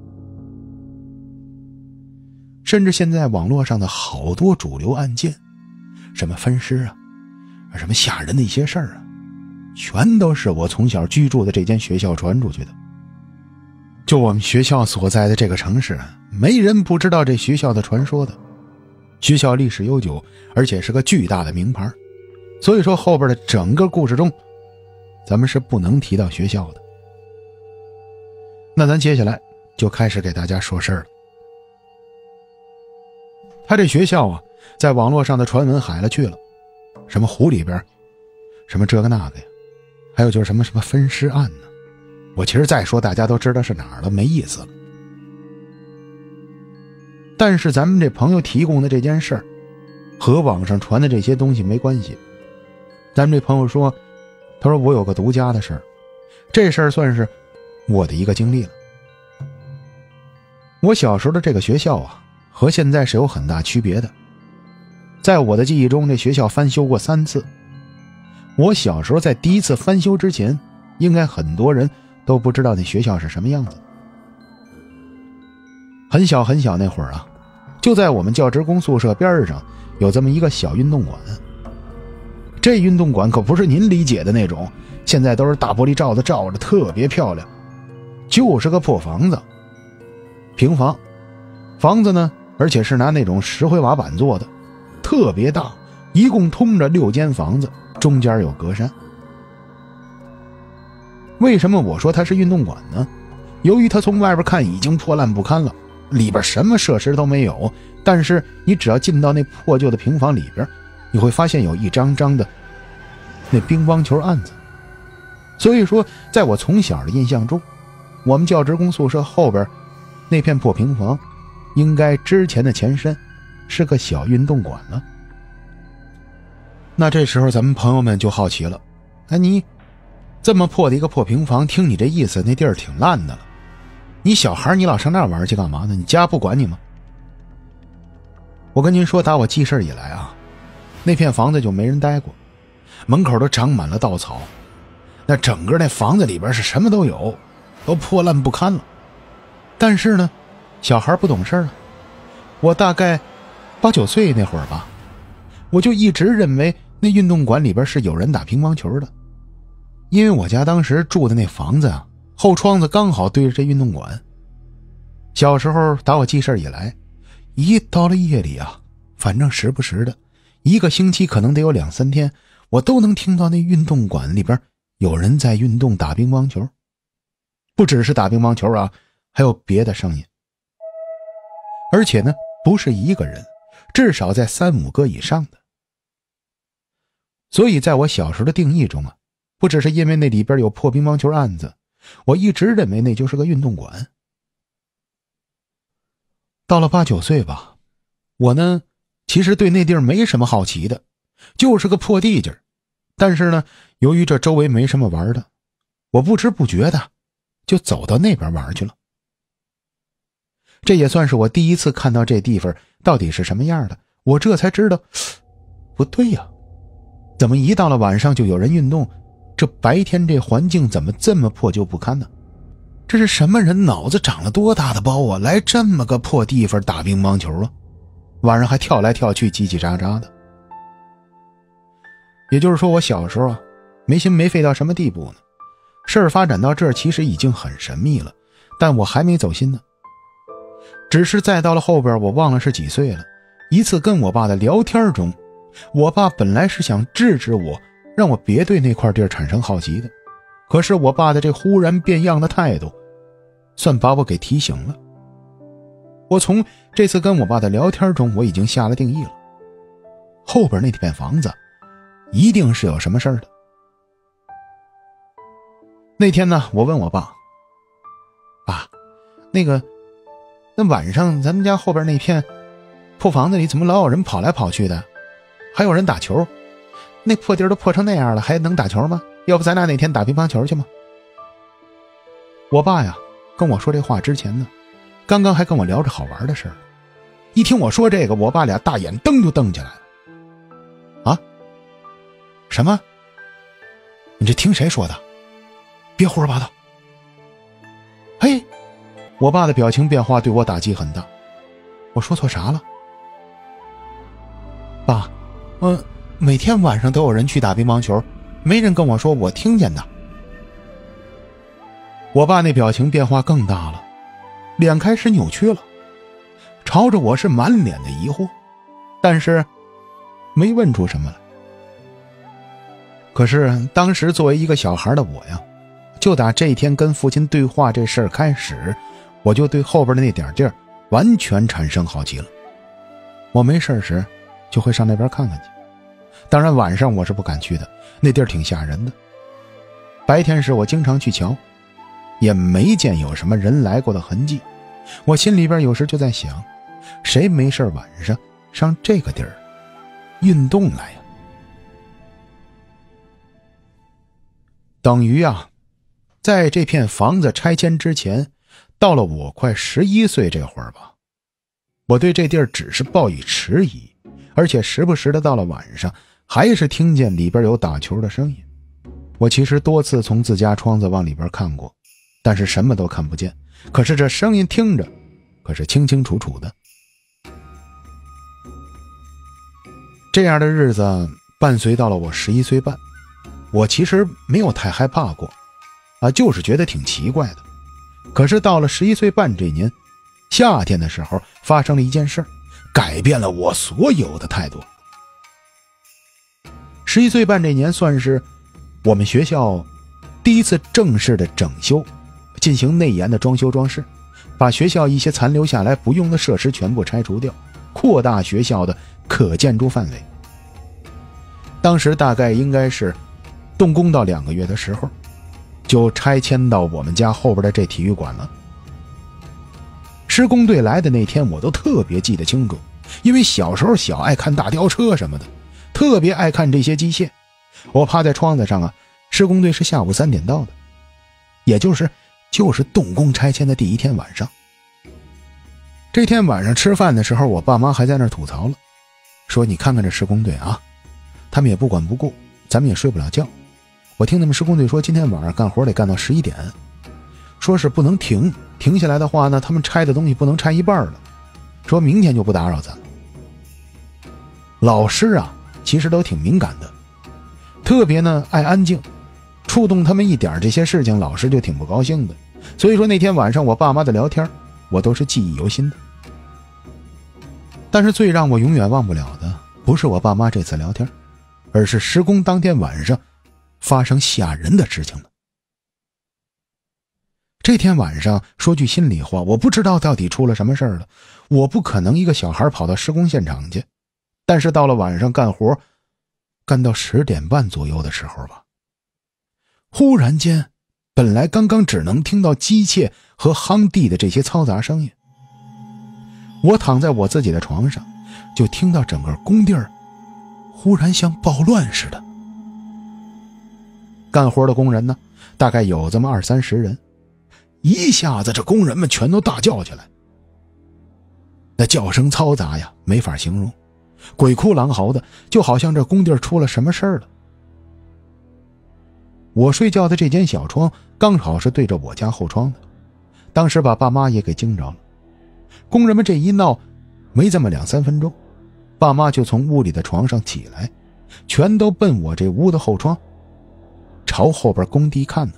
Speaker 1: 甚至现在网络上的好多主流案件，什么分尸什么吓人的一些事儿全都是我从小居住的这间学校传出去的。就我们学校所在的这个城市没人不知道这学校的传说的。学校历史悠久，而且是个巨大的名牌，所以说后边的整个故事中咱们是不能提到学校的。那咱接下来就开始给大家说事儿了。他这学校在网络上的传闻海了去了，什么湖里边，什么这个那个呀，还有就是什么分尸案呢。我其实再说大家都知道是哪儿了，没意思了。但是咱们这朋友提供的这件事儿和网上传的这些东西没关系。咱们这朋友说，他说我有个独家的事儿，这事儿算是我的一个经历了。我小时候的这个学校和现在是有很大区别的。在我的记忆中，这学校翻修过3次。我小时候在第1次翻修之前，应该很多人都不知道那学校是什么样子。很小很小那会儿就在我们教职工宿舍边上有这么一个小运动馆。这运动馆可不是您理解的那种，现在都是大玻璃罩子罩着，特别漂亮，就是个破房子，平房，房子呢，而且是拿那种石灰瓦板做的，特别大，一共通着6间房子，中间有隔山。为什么我说它是运动馆呢？由于它从外边看已经破烂不堪了，里边什么设施都没有，但是你只要进到那破旧的平房里边，你会发现有一张张的那乒乓球案子。 所以说在我从小的印象中，我们教职工宿舍后边那片破平房应该之前的前身是个小运动馆了。那这时候咱们朋友们就好奇了，你这么破的一个破平房，听你这意思那地儿挺烂的了，你小孩你老上那玩去干嘛呢？你家不管你吗？我跟您说，打我记事以来啊，那片房子就没人待过，门口都长满了稻草，那整个那房子里边是什么都有，都破烂不堪了。但是呢，小孩不懂事啊，我大概8、9岁那会儿吧，我就一直认为那运动馆里边是有人打乒乓球的。因为我家当时住的那房子啊，后窗子刚好对着这运动馆。小时候打我记事以来，一到了夜里啊，反正时不时的1个星期可能得有2、3天，我都能听到那运动馆里边有人在运动打乒乓球。不只是打乒乓球啊，还有别的声音。而且呢，不是1个人，至少在3、5个以上的。所以在我小时候的定义中啊，不只是因为那里边有破乒乓球案子，我一直认为那就是个运动馆。到了8、9岁吧，我呢其实对那地儿没什么好奇的，就是个破地界。但是呢，由于这周围没什么玩的，我不知不觉的就走到那边玩去了。这也算是我第一次看到这地方到底是什么样的，我这才知道不对呀，怎么一到了晚上就有人运动，这白天这环境怎么这么破旧不堪呢？这是什么人脑子长了多大的包啊，来这么个破地方打乒乓球啊，晚上还跳来跳去叽叽喳喳的。也就是说，我小时候啊没心没肺到什么地步呢？事儿发展到这儿其实已经很神秘了，但我还没走心呢。只是再到了后边，我忘了是几岁了，一次跟我爸的聊天中，我爸本来是想制止我，让我别对那块地儿产生好奇的，可是我爸的这忽然变样的态度算把我给提醒了。我从这次跟我爸的聊天中，我已经下了定义了，后边那片房子一定是有什么事儿的。那天呢，我问我爸，爸，那晚上咱们家后边那片破房子里怎么老有人跑来跑去的，还有人打球，那破地儿都破成那样了，还能打球吗？要不咱俩哪天打乒乓球去吗？我爸呀跟我说这话之前呢，刚刚还跟我聊着好玩的事儿，一听我说这个，我爸俩大眼瞪就瞪起来了。啊？什么？你这听谁说的？别胡说八道。嘿，我爸的表情变化对我打击很大。我说错啥了？爸，每天晚上都有人去打乒乓球，没人跟我说，我听见的。我爸那表情变化更大了，脸开始扭曲了，朝着我是满脸的疑惑，但是没问出什么来。可是当时作为一个小孩的我呀，就打这天跟父亲对话这事儿开始，我就对后边的那点地儿完全产生好奇了。我没事时就会上那边看看去，当然晚上我是不敢去的，那地儿挺吓人的。白天时我经常去瞧，也没见有什么人来过的痕迹。我心里边有时就在想，谁没事晚上上这个地儿运动来呀？等于啊，在这片房子拆迁之前，到了我快11岁这会儿吧，我对这地儿只是抱以迟疑，而且时不时的到了晚上还是听见里边有打球的声音。我其实多次从自家窗子往里边看过，但是什么都看不见，可是这声音听着可是清清楚楚的。这样的日子伴随到了我11岁半，我其实没有太害怕过就是觉得挺奇怪的。可是到了11岁半这年夏天的时候，发生了一件事，改变了我所有的态度。11岁半这年算是我们学校第一次正式的整修，进行内严的装修装饰，把学校一些残留下来不用的设施全部拆除掉，扩大学校的可建筑范围。当时大概应该是动工到2个月的时候， 就拆迁到我们家后边的这体育馆了。施工队来的那天我都特别记得清楚，因为小时候爱看大吊车什么的，特别爱看这些机械。我趴在窗子上啊，施工队是下午3点到的，也就是动工拆迁的第一天晚上。这天晚上吃饭的时候，我爸妈还在那儿吐槽了，说你看看这施工队啊，他们也不管不顾，咱们也睡不了觉。我听他们施工队说今天晚上干活得干到11点，说是不能停下来的话呢，他们拆的东西不能拆一半了，说明天就不打扰咱。老师啊其实都挺敏感的，特别呢爱安静，触动他们一点这些事情老师就挺不高兴的。所以说那天晚上我爸妈的聊天我都是记忆犹新的。但是最让我永远忘不了的不是我爸妈这次聊天，而是施工当天晚上发生吓人的事情了。这天晚上说句心里话，我不知道到底出了什么事儿了。我不可能一个小孩跑到施工现场去，但是到了晚上干活干到10点半左右的时候吧，忽然间本来刚刚只能听到机械和夯地的这些嘈杂声音，我躺在我自己的床上，就听到整个工地忽然像暴乱似的。干活的工人呢，大概有这么20-30人，一下子这工人们全都大叫起来，那叫声嘈杂呀，没法形容，鬼哭狼嚎的，就好像这工地出了什么事儿了。我睡觉的这间小窗刚好是对着我家后窗的，当时把爸妈也给惊着了。工人们这一闹，没这么2-3分钟，爸妈就从屋里的床上起来，全都奔我这屋的后窗，朝后边工地看呢。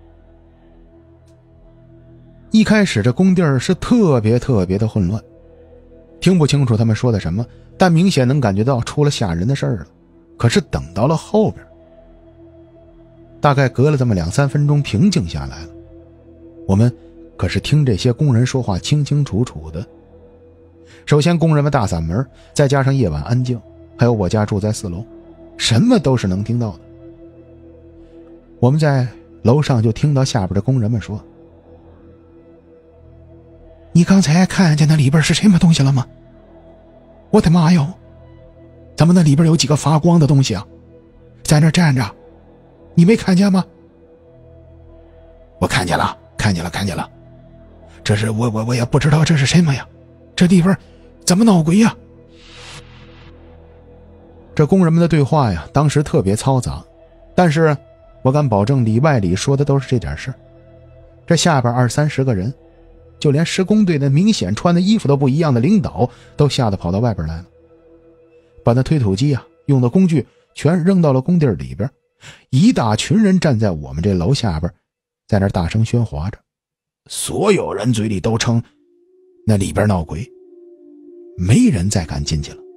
Speaker 1: 一开始这工地是特别的混乱，听不清楚他们说的什么，但明显能感觉到出了吓人的事儿了。可是等到了后边，大概隔了这么2-3分钟，平静下来了。我们可是听这些工人说话清清楚楚的。首先工人们大嗓门，再加上夜晚安静，还有我家住在4楼，什么都是能听到的。我们在楼上就听到下边的工人们说，你刚才看见那里边是什么东西了吗？我的妈哟，咱们那里边有几个发光的东西啊，在那站着，你没看见吗？我看见了。这是我也不知道这是什么呀，这地方怎么闹鬼呀？这工人们的对话呀，当时特别嘈杂，但是我敢保证里外里说的都是这点事。这下边20-30个人，就连施工队的明显穿的衣服都不一样的领导都吓得跑到外边来了，把那推土机啊用的工具全扔到了工地里边。一大群人站在我们这楼下边，在那大声喧哗着，所有人嘴里都称那里边闹鬼，没人再敢进去了。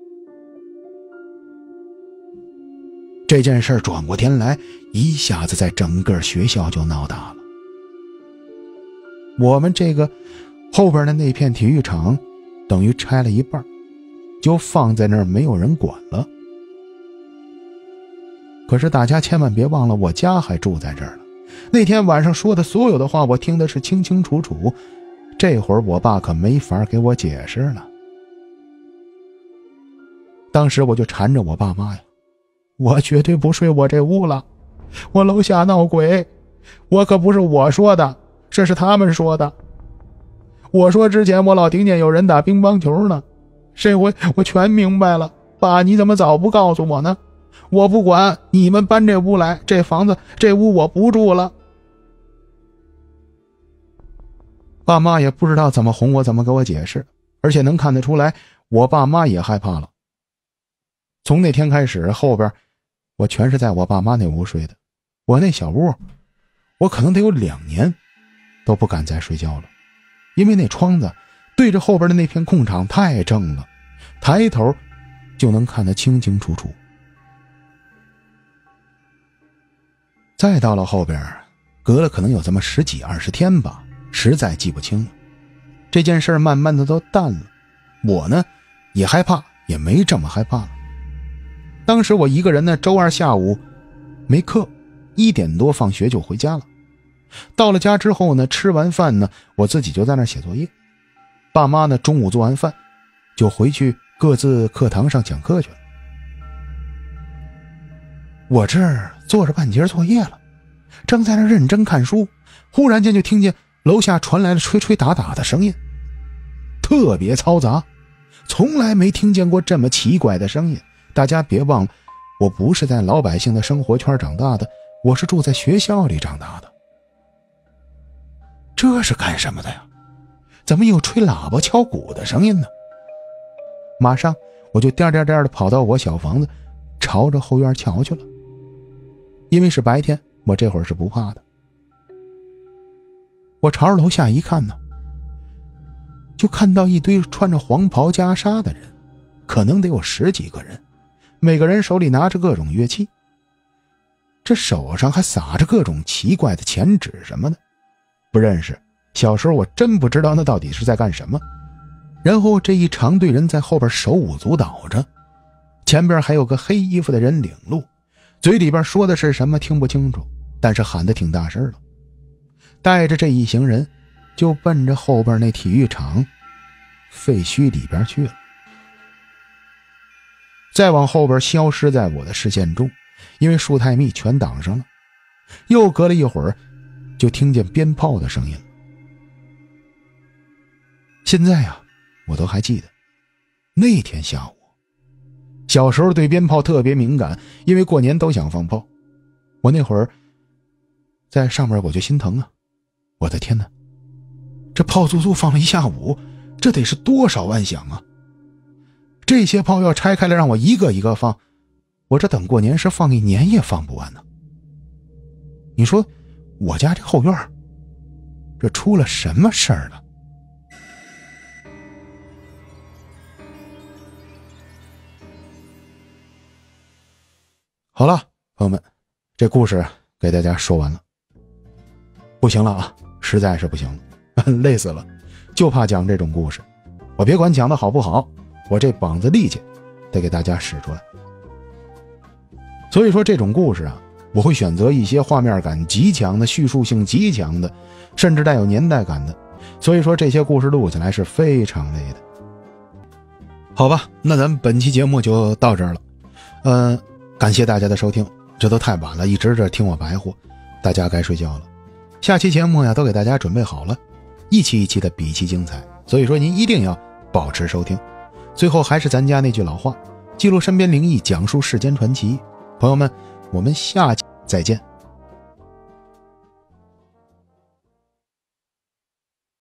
Speaker 1: 这件事转过天来，一下子在整个学校就闹大了。我们这个后边的那片体育场等于拆了一半，就放在那儿没有人管了。可是大家千万别忘了，我家还住在这儿呢。那天晚上说的所有的话我听的是清清楚楚，这会儿我爸可没法给我解释了。当时我就缠着我爸妈呀，我绝对不睡我这屋了，我楼下闹鬼，我可不是我说的，这是他们说的。我说之前我老听见有人打乒乓球呢，这回我全明白了，爸你怎么早不告诉我呢？我不管，你们搬这屋来，这房子这屋我不住了。爸妈也不知道怎么哄我，怎么给我解释，而且能看得出来我爸妈也害怕了。从那天开始，后边我全是在我爸妈那屋睡的。我那小屋我可能得有2年都不敢再睡觉了，因为那窗子对着后边的那片空场太正了，抬头就能看得清清楚楚。再到了后边，隔了可能有这么10几20天吧，实在记不清了。这件事慢慢的都淡了，我呢也害怕，也没这么害怕了。当时我一个人呢，周2下午没课，1点多放学就回家了。 到了家之后呢，吃完饭呢，我自己就在那写作业。爸妈呢，中午做完饭就回去各自课堂上讲课去了。我这儿做着半截作业了，正在那认真看书，忽然间就听见楼下传来了吹吹打打的声音，特别嘈杂，从来没听见过这么奇怪的声音。大家别忘了，我不是在老百姓的生活圈长大的，我是住在学校里长大的。这是干什么的呀？怎么有吹喇叭敲鼓的声音呢？马上我就颠颠颠的跑到我小房子，朝着后院瞧去了。因为是白天，我这会儿是不怕的。我朝着楼下一看呢，就看到一堆穿着黄袍袈裟的人，可能得有10几个人，每个人手里拿着各种乐器，这手上还撒着各种奇怪的钱纸什么的，不认识。小时候我真不知道那到底是在干什么。然后这一长队人在后边手舞足蹈着，前边还有个黑衣服的人领路，嘴里边说的是什么听不清楚，但是喊得挺大声了。带着这一行人就奔着后边那体育场废墟里边去了。再往后边消失在我的视线中，因为树太密全挡上了。又隔了一会儿，就听见鞭炮的声音了。现在啊，我都还记得那天下午，小时候对鞭炮特别敏感，因为过年都想放炮。我那会儿在上面我就心疼啊，我的天哪，这炮足足放了一下午，这得是多少万响啊！这些炮要拆开了让我一个一个放，我这等过年是放一年也放不完呢。你说我家这后院这出了什么事儿了？好了，朋友们，这故事给大家说完了。不行了啊，实在是不行了，累死了，就怕讲这种故事。我别管讲的好不好，我这膀子力气得给大家使出来。所以说这种故事啊，我会选择一些画面感极强的、叙述性极强的，甚至带有年代感的。所以说这些故事录起来是非常累的。好吧，那咱们本期节目就到这儿了。感谢大家的收听，这都太晚了，一直这听我白活，大家该睡觉了。下期节目呀都给大家准备好了，一期一期的比其精彩，所以说您一定要保持收听。最后还是咱家那句老话，记录身边灵异，讲述世间传奇。朋友们，我们下期再见。